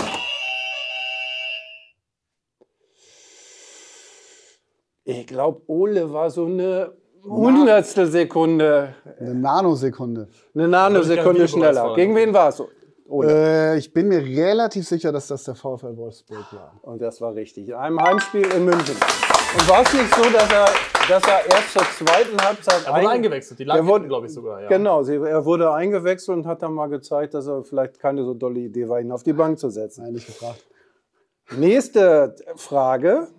Ich glaube, Ole war so eine Hundertstelsekunde. Eine Nanosekunde. Eine Nanosekunde schneller. Gegen wen war es? Ich bin mir relativ sicher, dass das der VfL Wolfsburg war. Und das war richtig. In einem Heimspiel in München. Und war es nicht so, dass er erst zur zweiten Halbzeit Er wurde eingewechselt. Die lag hinten, glaube ich, sogar. Ja. Genau, er wurde eingewechselt und hat dann mal gezeigt, dass er vielleicht keine so dolle Idee war, ihn auf die Bank zu setzen. Nein, nicht gefragt. Nächste Frage.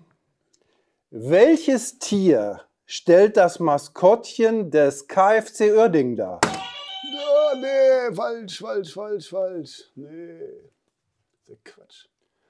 Welches Tier stellt das Maskottchen des KFC Uerdingen dar? Oh, nee, falsch. Nee. Das ist Quatsch.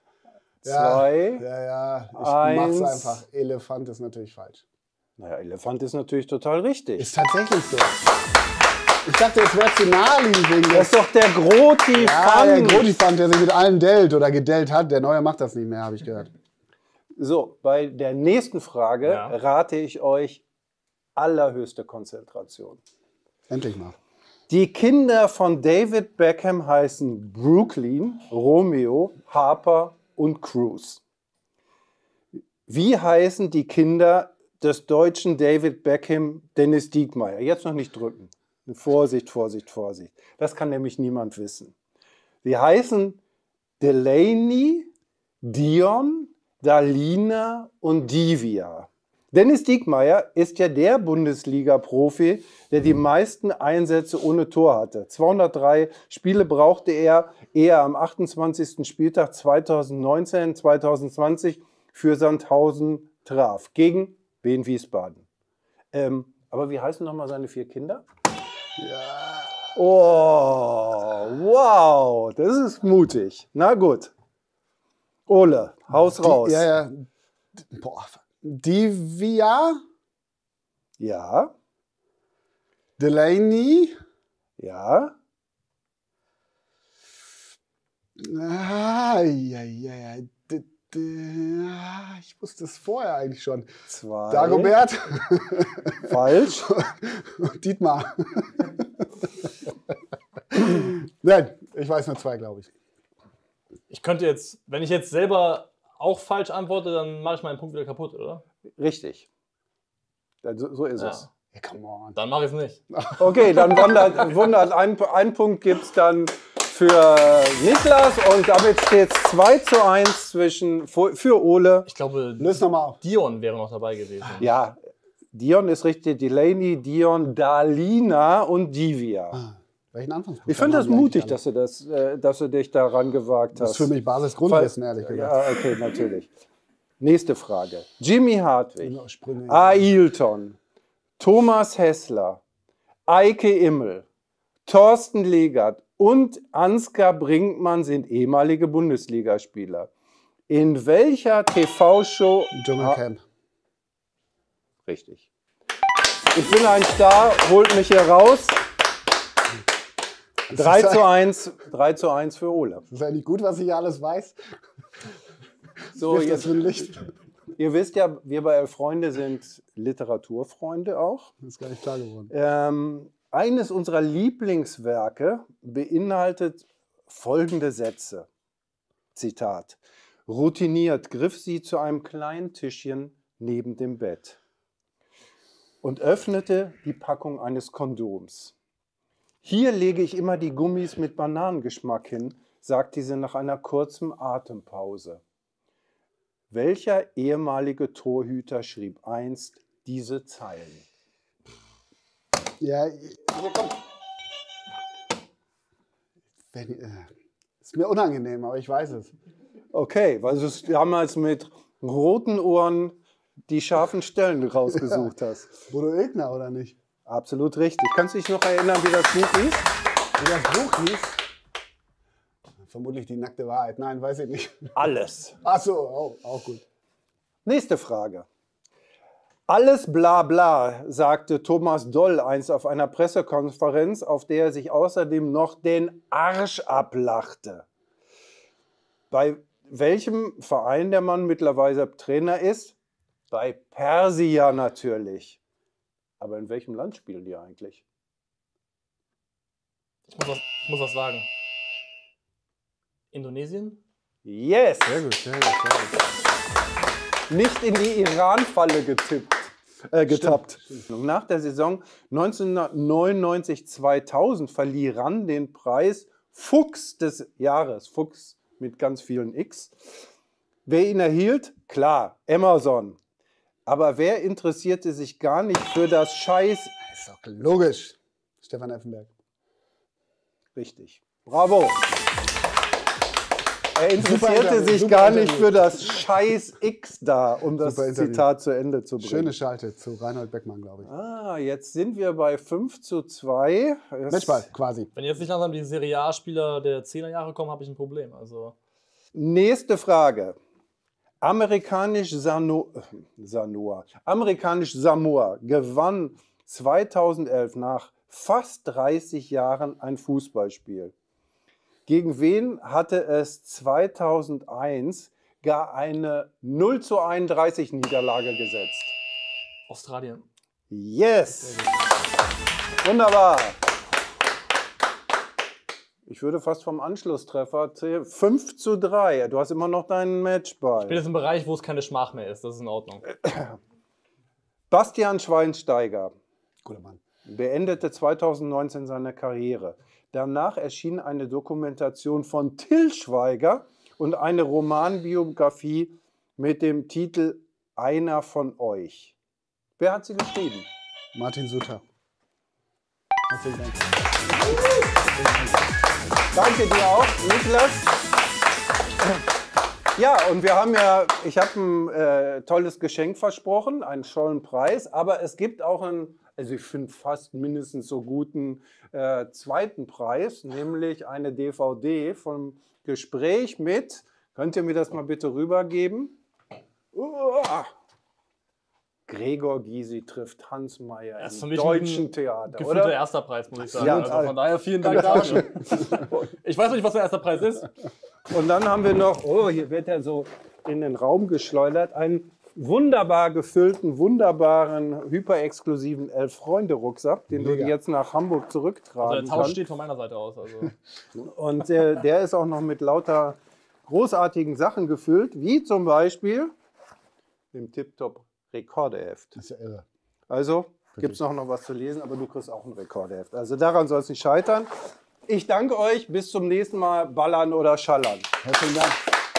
Zwei. Ja. Ich eins. mach's einfach. Elefant ist natürlich falsch. Naja, Elefant ist natürlich total richtig. Ist tatsächlich so. Ich dachte, es wäre zu naheliegend. Das ist doch der Grotifant. Ja, der Grotifant, der sich mit allen dellt oder gedellt hat. Der Neue macht das nicht mehr, habe ich gehört. So, bei der nächsten Frage rate ich euch allerhöchste Konzentration. Endlich mal. Die Kinder von David Beckham heißen Brooklyn, Romeo, Harper und Cruz. Wie heißen die Kinder des deutschen David Beckham, Dennis Diekmeyer? Jetzt noch nicht drücken. Vorsicht. Das kann nämlich niemand wissen. Sie heißen Delaney, Dion, Dalina und Divya. Dennis Diekmeyer ist ja der Bundesliga-Profi, der die meisten Einsätze ohne Tor hatte. 203 Spiele brauchte er, ehe er am 28. Spieltag 2019/2020 für Sandhausen traf. Gegen Wien Wiesbaden. Aber wie heißen nochmal seine 4 Kinder? Ja. Oh, wow, das ist mutig. Na gut. Ole, haus raus. Ja. Boah. Divya? Ja. Delaney? Ja. Ich wusste es vorher eigentlich schon. 2. Dagobert? Falsch. Dietmar. Nein, ich weiß nur 2, glaube ich. Ich könnte jetzt, wenn ich jetzt selber auch falsch antworte, dann mache ich meinen Punkt wieder kaputt, oder? Richtig. So ist es. Ja, come on. Dann mache ich es nicht. Okay, dann wundert ein Punkt gibt es dann für Niklas und damit steht es 2:1 für Ole. Ich glaube, löst nochmal auf. Dion wäre noch dabei gewesen. Ja, Dion ist richtig. Delaney, Dion, Dalina und Divya. Welchen Anfangsbuchstaben? Ich finde das mutig, dass du dich daran gewagt hast. Das ist für mich Basisgrundwissen, ehrlich gesagt. Ja, okay, natürlich. Nächste Frage. Jimmy Hartwig, Ailton, Thomas Hessler, Eike Immel, Thorsten Legert und Ansgar Brinkmann sind ehemalige Bundesligaspieler. In welcher TV-Show... Dschungelcamp. Richtig. Ich bin ein Star, holt mich hier raus. 3:1 für Ole. Das ist eigentlich gut, was ich hier alles weiß. So, jetzt ihr wisst ja, wir bei Elf Freunde sind Literaturfreunde auch. Das ist gar nicht klar geworden. Eines unserer Lieblingswerke beinhaltet folgende Sätze. Zitat. Routiniert griff sie zu einem kleinen Tischchen neben dem Bett und öffnete die Packung eines Kondoms. Hier lege ich immer die Gummis mit Bananengeschmack hin, sagte sie nach einer kurzen Atempause. Welcher ehemalige Torhüter schrieb einst diese Zeilen? Ja, hier kommt. Ist mir unangenehm, aber ich weiß es. Okay, weil du damals mit roten Ohren die scharfen Stellen rausgesucht hast. Bodo Ilgner, oder nicht? Absolut richtig. Kannst du dich noch erinnern, wie das Buch hieß? Wie das Buch hieß? Vermutlich die nackte Wahrheit. Nein, weiß ich nicht. Alles. Ach so, auch gut. Nächste Frage. Alles bla bla, sagte Thomas Doll einst auf einer Pressekonferenz, auf der er sich außerdem noch den Arsch ablachte. Bei welchem Verein der Mann mittlerweile Trainer ist? Bei Persia natürlich. Aber in welchem Land spielen die eigentlich? Ich muss was sagen. Indonesien? Yes! Sehr gut, sehr gut, sehr gut. Nicht in die Iran-Falle getappt. Stimmt. Nach der Saison 1999-2000 verlieh RAN den Preis Fuchs des Jahres. Fuchs mit ganz vielen X. Wer ihn erhielt? Klar, Amazon. Aber wer interessierte sich gar nicht für das Scheiß? Ist doch logisch. Stefan Effenberg. Richtig. Bravo. Er interessierte sich gar nicht für das Scheiß X da, um das Zitat zu Ende zu bringen. Schöne Schalte zu Reinhold Beckmann, glaube ich. Ah, jetzt sind wir bei 5:2. Matchball, quasi. Wenn jetzt nicht langsam die Serie A-Spieler der 10er Jahre kommen, habe ich ein Problem. Also nächste Frage. Amerikanisch Samoa gewann 2011 nach fast 30 Jahren ein Fußballspiel. Gegen wen hatte es 2001 gar eine 0:31 Niederlage gesetzt? Australien. Yes! Wunderbar. Ich würde fast vom Anschlusstreffer zählen. 5:3. Du hast immer noch deinen Matchball. Ich bin jetzt im Bereich, wo es keine Schmach mehr ist. Das ist in Ordnung. Bastian Schweinsteiger Guter Mann. beendete 2019 seine Karriere. Danach erschien eine Dokumentation von Till Schweiger und eine Romanbiografie mit dem Titel Einer von euch. Wer hat sie geschrieben? Martin Sutter. Herzlichen Dank. Danke dir auch, Niklas. Ja, und wir haben ja, ich habe ein tolles Geschenk versprochen, einen tollen Preis, aber es gibt auch einen, also ich finde fast mindestens so guten zweiten Preis, nämlich eine DVD vom Gespräch mit, könnt ihr mir das mal bitte rübergeben? Gregor Gysi trifft Hans Meyer im Deutschen Theater, gefühlter oder? erster Preis, muss ich sagen. Ja, also von daher vielen Dank dafür. Ich weiß noch nicht, was der erste Preis ist. Und dann haben wir noch, oh, hier wird er so in den Raum geschleudert, einen wunderbar gefüllten, wunderbaren, hyperexklusiven Elf-Freunde-Rucksack, den du jetzt nach Hamburg zurücktragen Also der Tausch kannst. steht von meiner Seite aus. Also. Und der ist auch noch mit lauter großartigen Sachen gefüllt, wie zum Beispiel dem Tip-Top Rekordeheft. Das ist ja irre. Also gibt es noch was zu lesen, aber du kriegst auch ein Rekordeheft. Also daran soll es nicht scheitern. Ich danke euch. Bis zum nächsten Mal. Ballern oder schallern. Herzlichen Dank.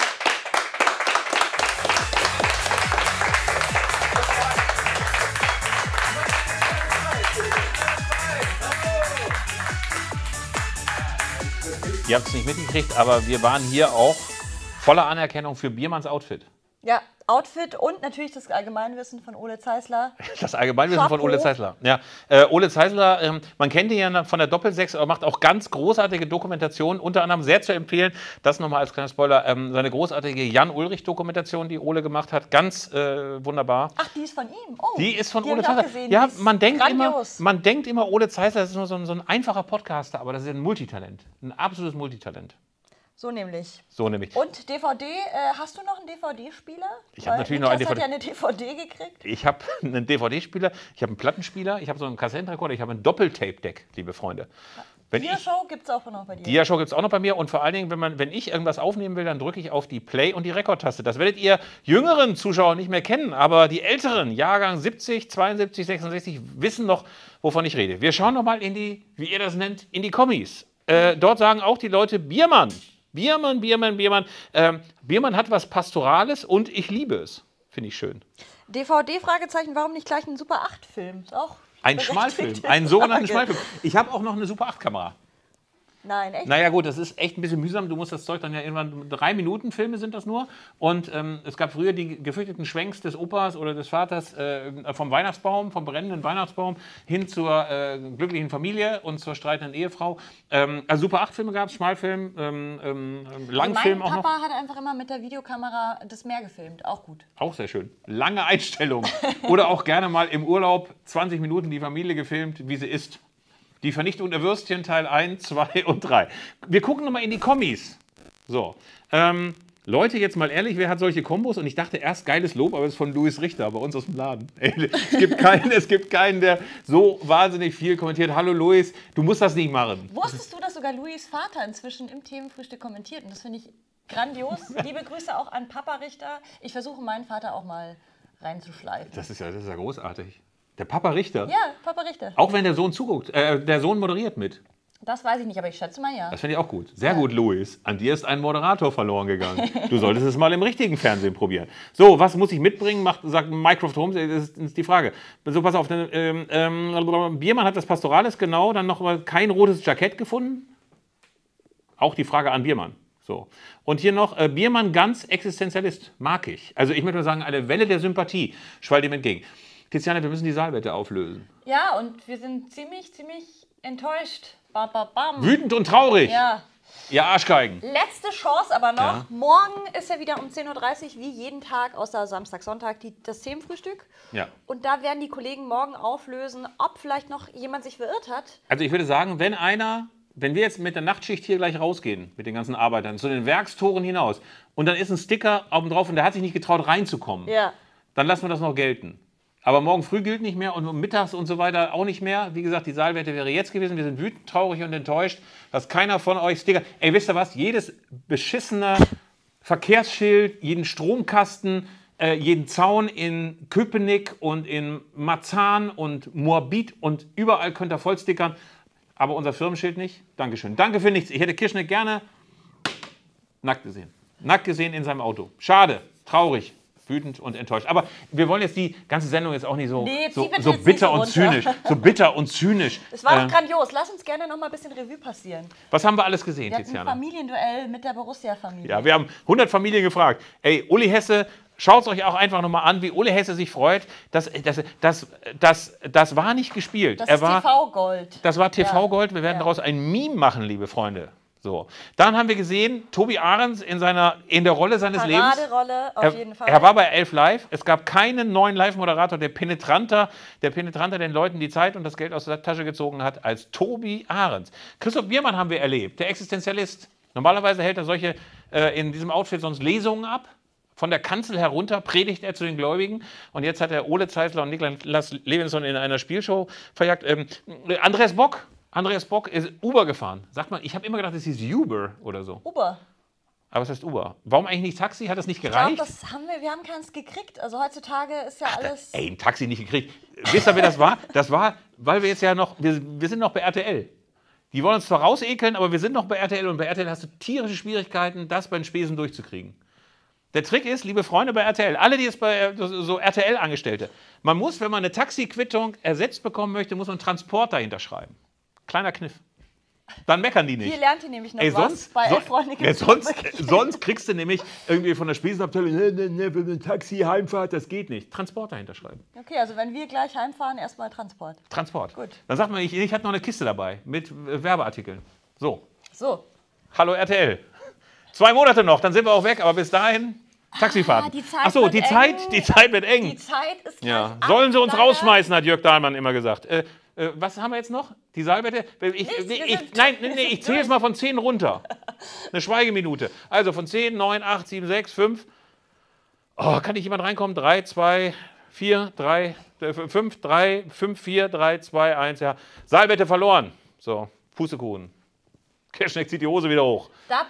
Ihr habt es nicht mitgekriegt, aber wir waren hier auch voller Anerkennung für Biermanns Outfit. Ja, Outfit und natürlich das Allgemeinwissen von Ole Zeisler. Das Allgemeinwissen von Chapeau. Ole Zeisler. Ja, Ole Zeisler, man kennt ihn ja von der Doppelsechs, aber macht auch ganz großartige Dokumentationen. Unter anderem sehr zu empfehlen, das nochmal als kleiner Spoiler, seine großartige Jan-Ulrich-Dokumentation, die Ole gemacht hat. Ganz wunderbar. Ach, die ist von ihm? Oh, Die ist von die Ole hab ich auch Zeisler. gesehen. Ja, Die ist man denkt immer, Ole Zeisler ist nur so ein einfacher Podcaster, aber das ist ein Multitalent. Ein absolutes Multitalent. So nämlich. So nämlich. Und DVD, hast du noch einen DVD-Spieler? Ich habe natürlich noch einen Niklas DVD. hat ja eine DVD gekriegt. Ich habe einen DVD-Spieler, ich habe einen Plattenspieler, ich habe so einen Kassettenrekorder, ich habe ein Doppeltape-Deck, liebe Freunde. Dia-Show gibt es auch noch bei dir. Dia-Show gibt es auch noch bei mir und vor allen Dingen, wenn ich irgendwas aufnehmen will, dann drücke ich auf die Play- und die Rekord-Taste. Das werdet ihr jüngeren Zuschauer nicht mehr kennen, aber die älteren, Jahrgang 70, 72, 66, wissen noch, wovon ich rede. Wir schauen noch mal in die, wie ihr das nennt, in die Kommis. Dort sagen auch die Leute Biermann. Biermann. Biermann hat was Pastorales und ich liebe es. Finde ich schön. DVD-Fragezeichen, warum nicht gleich ein Super 8-Film? Auch Ein Schmalfilm, einen sogenannten Schmalfilm. Ich habe auch noch eine Super 8-Kamera. Nein, echt? Naja gut, das ist echt ein bisschen mühsam. Du musst das Zeug dann ja irgendwann, 3 Minuten Filme sind das nur. Und es gab früher die gefürchteten Schwenks des Opas oder des Vaters vom Weihnachtsbaum, vom brennenden Weihnachtsbaum hin zur glücklichen Familie und zur streitenden Ehefrau. Also Super 8 Filme gab es, Schmalfilm, Langfilm auch noch. Mein Papa hat einfach immer mit der Videokamera das Meer gefilmt, auch gut. Auch sehr schön. Lange Einstellung. Oder auch gerne mal im Urlaub 20 Minuten die Familie gefilmt, wie sie isst. Die Vernichtung der Würstchen, Teil 1, 2 und 3. Wir gucken nochmal in die Kommis. So. Leute, jetzt mal ehrlich, wer hat solche Kombos? Und ich dachte erst geiles Lob, aber es ist von Louis Richter, bei uns aus dem Laden. Es gibt keinen, der so wahnsinnig viel kommentiert. Hallo Louis, du musst das nicht machen. Wusstest du, dass sogar Louis Vater inzwischen im Themenfrühstück kommentiert? Und das finde ich grandios. Liebe Grüße auch an Papa Richter. Ich versuche meinen Vater auch mal reinzuschleifen. Das ist ja großartig. Der Papa Richter? Ja, Papa Richter. Auch wenn der Sohn zuguckt, der Sohn moderiert mit. Das weiß ich nicht, aber ich schätze mal ja. Das finde ich auch gut. Sehr gut, Louis. An dir ist ein Moderator verloren gegangen. Du solltest es mal im richtigen Fernsehen probieren. So, was muss ich mitbringen? Sagt Mycroft Holmes, das ist die Frage. So, pass auf. Biermann hat das Pastorales, genau. Dann noch mal kein rotes Jackett gefunden. Auch die Frage an Biermann. So. Und hier noch, Biermann ganz Existenzialist. Mag ich. Also ich möchte mal sagen, eine Welle der Sympathie schwallt ihm entgegen. Tiziana, wir müssen die Saalwette auflösen. Ja, und wir sind ziemlich enttäuscht. Bam, bam, bam. Wütend und traurig. Ja. Ihr Arschgeigen. Letzte Chance aber noch. Ja. Morgen ist ja wieder um 10.30 Uhr, wie jeden Tag, außer Samstag, Sonntag, das Themenfrühstück. Ja. Und da werden die Kollegen morgen auflösen, ob vielleicht noch jemand sich verirrt hat. Also ich würde sagen, wenn wir jetzt mit der Nachtschicht hier gleich rausgehen, mit den ganzen Arbeitern, zu den Werkstoren hinaus, und dann ist ein Sticker oben drauf und der hat sich nicht getraut reinzukommen, Ja. dann lassen wir das noch gelten. Aber morgen früh gilt nicht mehr und mittags und so weiter auch nicht mehr. Wie gesagt, die Saalwette wäre jetzt gewesen. Wir sind wütend, traurig und enttäuscht, dass keiner von euch Sticker... Ey, wisst ihr was? Jedes beschissene Verkehrsschild, jeden Stromkasten, jeden Zaun in Köpenick und in Marzahn und Moabit und überall könnt ihr vollstickern. Aber unser Firmenschild nicht. Dankeschön. Danke für nichts. Ich hätte Kirschneck gerne nackt gesehen. Nackt gesehen in seinem Auto. Schade, traurig. Wütend und enttäuscht. Aber wir wollen jetzt die ganze Sendung jetzt auch nicht so, so bitter und zynisch. So bitter und zynisch. Es war doch grandios. Lass uns gerne noch mal ein bisschen Revue passieren. Was haben wir alles gesehen, Wir hatten ein Tiziana? Familienduell mit der Borussia-Familie. Ja, wir haben 100 Familien gefragt. Ey, Uli Hesse, schaut es euch auch einfach nochmal an, wie Uli Hesse sich freut. Das war nicht gespielt. Das ist TV-Gold. Das war TV-Gold. Wir werden daraus ein Meme machen, liebe Freunde. So. Dann haben wir gesehen, Tobi Ahrens in der Rolle seines Lebens. Paraderolle, auf jeden Fall. Er war bei 11 Live. Es gab keinen neuen Live-Moderator, der penetranter den Leuten die Zeit und das Geld aus der Tasche gezogen hat, als Tobi Ahrens. Christoph Biermann haben wir erlebt, der Existenzialist. Normalerweise hält er solche in diesem Outfit sonst Lesungen ab. Von der Kanzel herunter predigt er zu den Gläubigen. Und jetzt hat er Ole Zeisler und Niklas Levinson in einer Spielshow verjagt. Andreas Bock ist Uber gefahren. Sagt man, ich habe immer gedacht, es hieß Uber oder so. Uber. Aber es heißt Uber. Warum eigentlich nicht Taxi? Hat das nicht gereicht? Ich glaube, wir haben keins gekriegt. Also heutzutage ist ja alles... Ey, ein Taxi nicht gekriegt. Wisst ihr, wer das war? Das war, weil wir jetzt ja noch, wir sind noch bei RTL. Die wollen uns zwar rausekeln, aber wir sind noch bei RTL. Und bei RTL hast du tierische Schwierigkeiten, das bei den Spesen durchzukriegen. Der Trick ist, liebe Freunde bei RTL, alle, die jetzt bei so RTL-Angestellte, man muss, wenn man eine Taxiquittung ersetzt bekommen möchte, muss man einen Transport dahinter schreiben. Kleiner Kniff. Dann meckern die nicht. Hier lernt ihr nämlich noch was. Bei Elf-Freunde gibt's sonst kriegst du nämlich irgendwie von der Spesenabteilung, für ein Taxi, Heimfahrt, das geht nicht. Transport dahinter schreiben. Okay, also wenn wir gleich heimfahren, erstmal Transport. Transport. Gut. Dann sagt man, ich habe noch eine Kiste dabei mit Werbeartikeln. So. Hallo RTL. 2 Monate noch, dann sind wir auch weg, aber bis dahin Taxifahrten. Die Zeit Achso, die Zeit wird eng. Die Zeit ist ja. Sollen sie uns rausschmeißen, hat Jörg Dahlmann immer gesagt. Was haben wir jetzt noch? Die Saalwette? Ich zähle jetzt mal von 10 runter. Eine Schweigeminute. Also von 10, 9, 8, 7, 6, 5. Oh, kann nicht jemand reinkommen? 3, 2, 4, 3, 5, 3, 5, 4, 3, 2, 1. Ja. Saalwette verloren. So, Pustekuchen. Kirschneck zieht die Hose wieder hoch. Da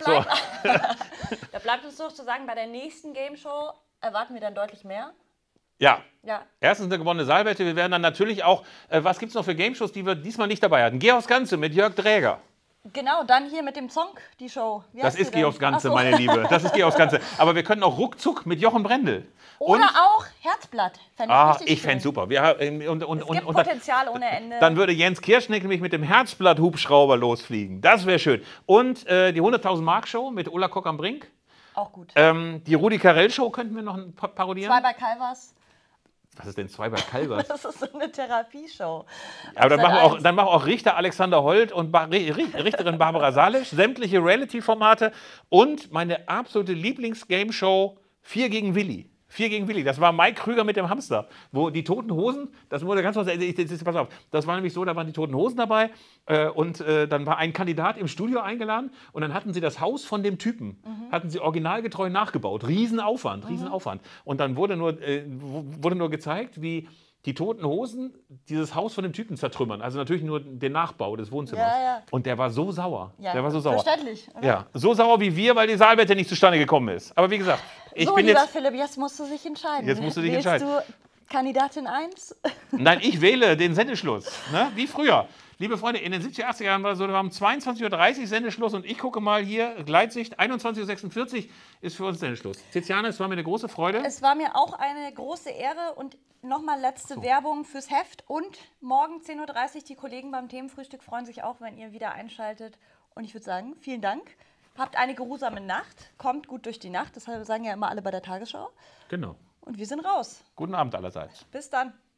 bleibt uns noch zu sagen, bei der nächsten Game Show erwarten wir dann deutlich mehr. Ja. Ja. Erstens eine gewonnene Saalwette. Wir werden dann natürlich auch, was gibt es noch für Game-Shows, die wir diesmal nicht dabei hatten? Geh aufs Ganze mit Jörg Dräger. Genau, dann hier mit dem Song, die Show. Wie Das heißt die ist denn? Geh aufs Ganze, Ach so. meine Liebe. Das ist Geh aufs Ganze. Aber wir können auch ruckzuck mit Jochen Brendel. Oder auch Herzblatt. Fände ich richtig Ich fände es super. Wir, und Es gibt Potenzial ohne Ende. dann würde Jens Kirschneck nämlich mit dem Herzblatt-Hubschrauber losfliegen. Das wäre schön. Und die 100.000 Mark Show mit Ulla Kock am Brink. Auch gut. Die Rudi Carell Show könnten wir noch parodieren. 2 bei Calvas. Was ist denn 2 bei Calvas? Das ist so eine Therapieshow. Aber dann Sat.1. machen wir auch Richter Alexander Holt und Richterin Barbara Salisch, sämtliche Reality-Formate und meine absolute Lieblings-Game-Show 4 gegen Willi. 4 gegen Willi, das war Mike Krüger mit dem Hamster, wo die Toten Hosen, das wurde ganz pass auf, das war nämlich so, da waren die Toten Hosen dabei und dann war ein Kandidat im Studio eingeladen und dann hatten sie das Haus von dem Typen, hatten sie originalgetreu nachgebaut, Riesenaufwand. Und dann wurde nur gezeigt, wie die Toten Hosen dieses Haus von dem Typen zertrümmern, also natürlich nur den Nachbau des Wohnzimmers. Ja. Und der war so sauer. Ja, der war so sauer. verständlich. Oder? Ja, so sauer wie wir, weil die Saalwette nicht zustande gekommen ist. Aber wie gesagt, ich so, bin lieber jetzt... Philipp, jetzt musst du dich entscheiden. Jetzt musst du dich Wählst entscheiden. du Kandidatin 1? Nein, ich wähle den Sendeschluss. Ne? Wie früher. Liebe Freunde, in den 70er, 80er Jahren war es so, wir haben 22:30 Uhr Sendeschluss und ich gucke mal hier, Gleitsicht, 21:46 Uhr ist für uns Sendeschluss. Tiziana, es war mir eine große Freude. Es war mir auch eine große Ehre und nochmal letzte Werbung fürs Heft und morgen 10:30 Uhr die Kollegen beim Themenfrühstück freuen sich auch, wenn ihr wieder einschaltet. Und ich würde sagen, vielen Dank. Habt eine geruhsame Nacht, kommt gut durch die Nacht, das sagen ja immer alle bei der Tagesschau. Genau. Und wir sind raus. Guten Abend allerseits. Bis dann.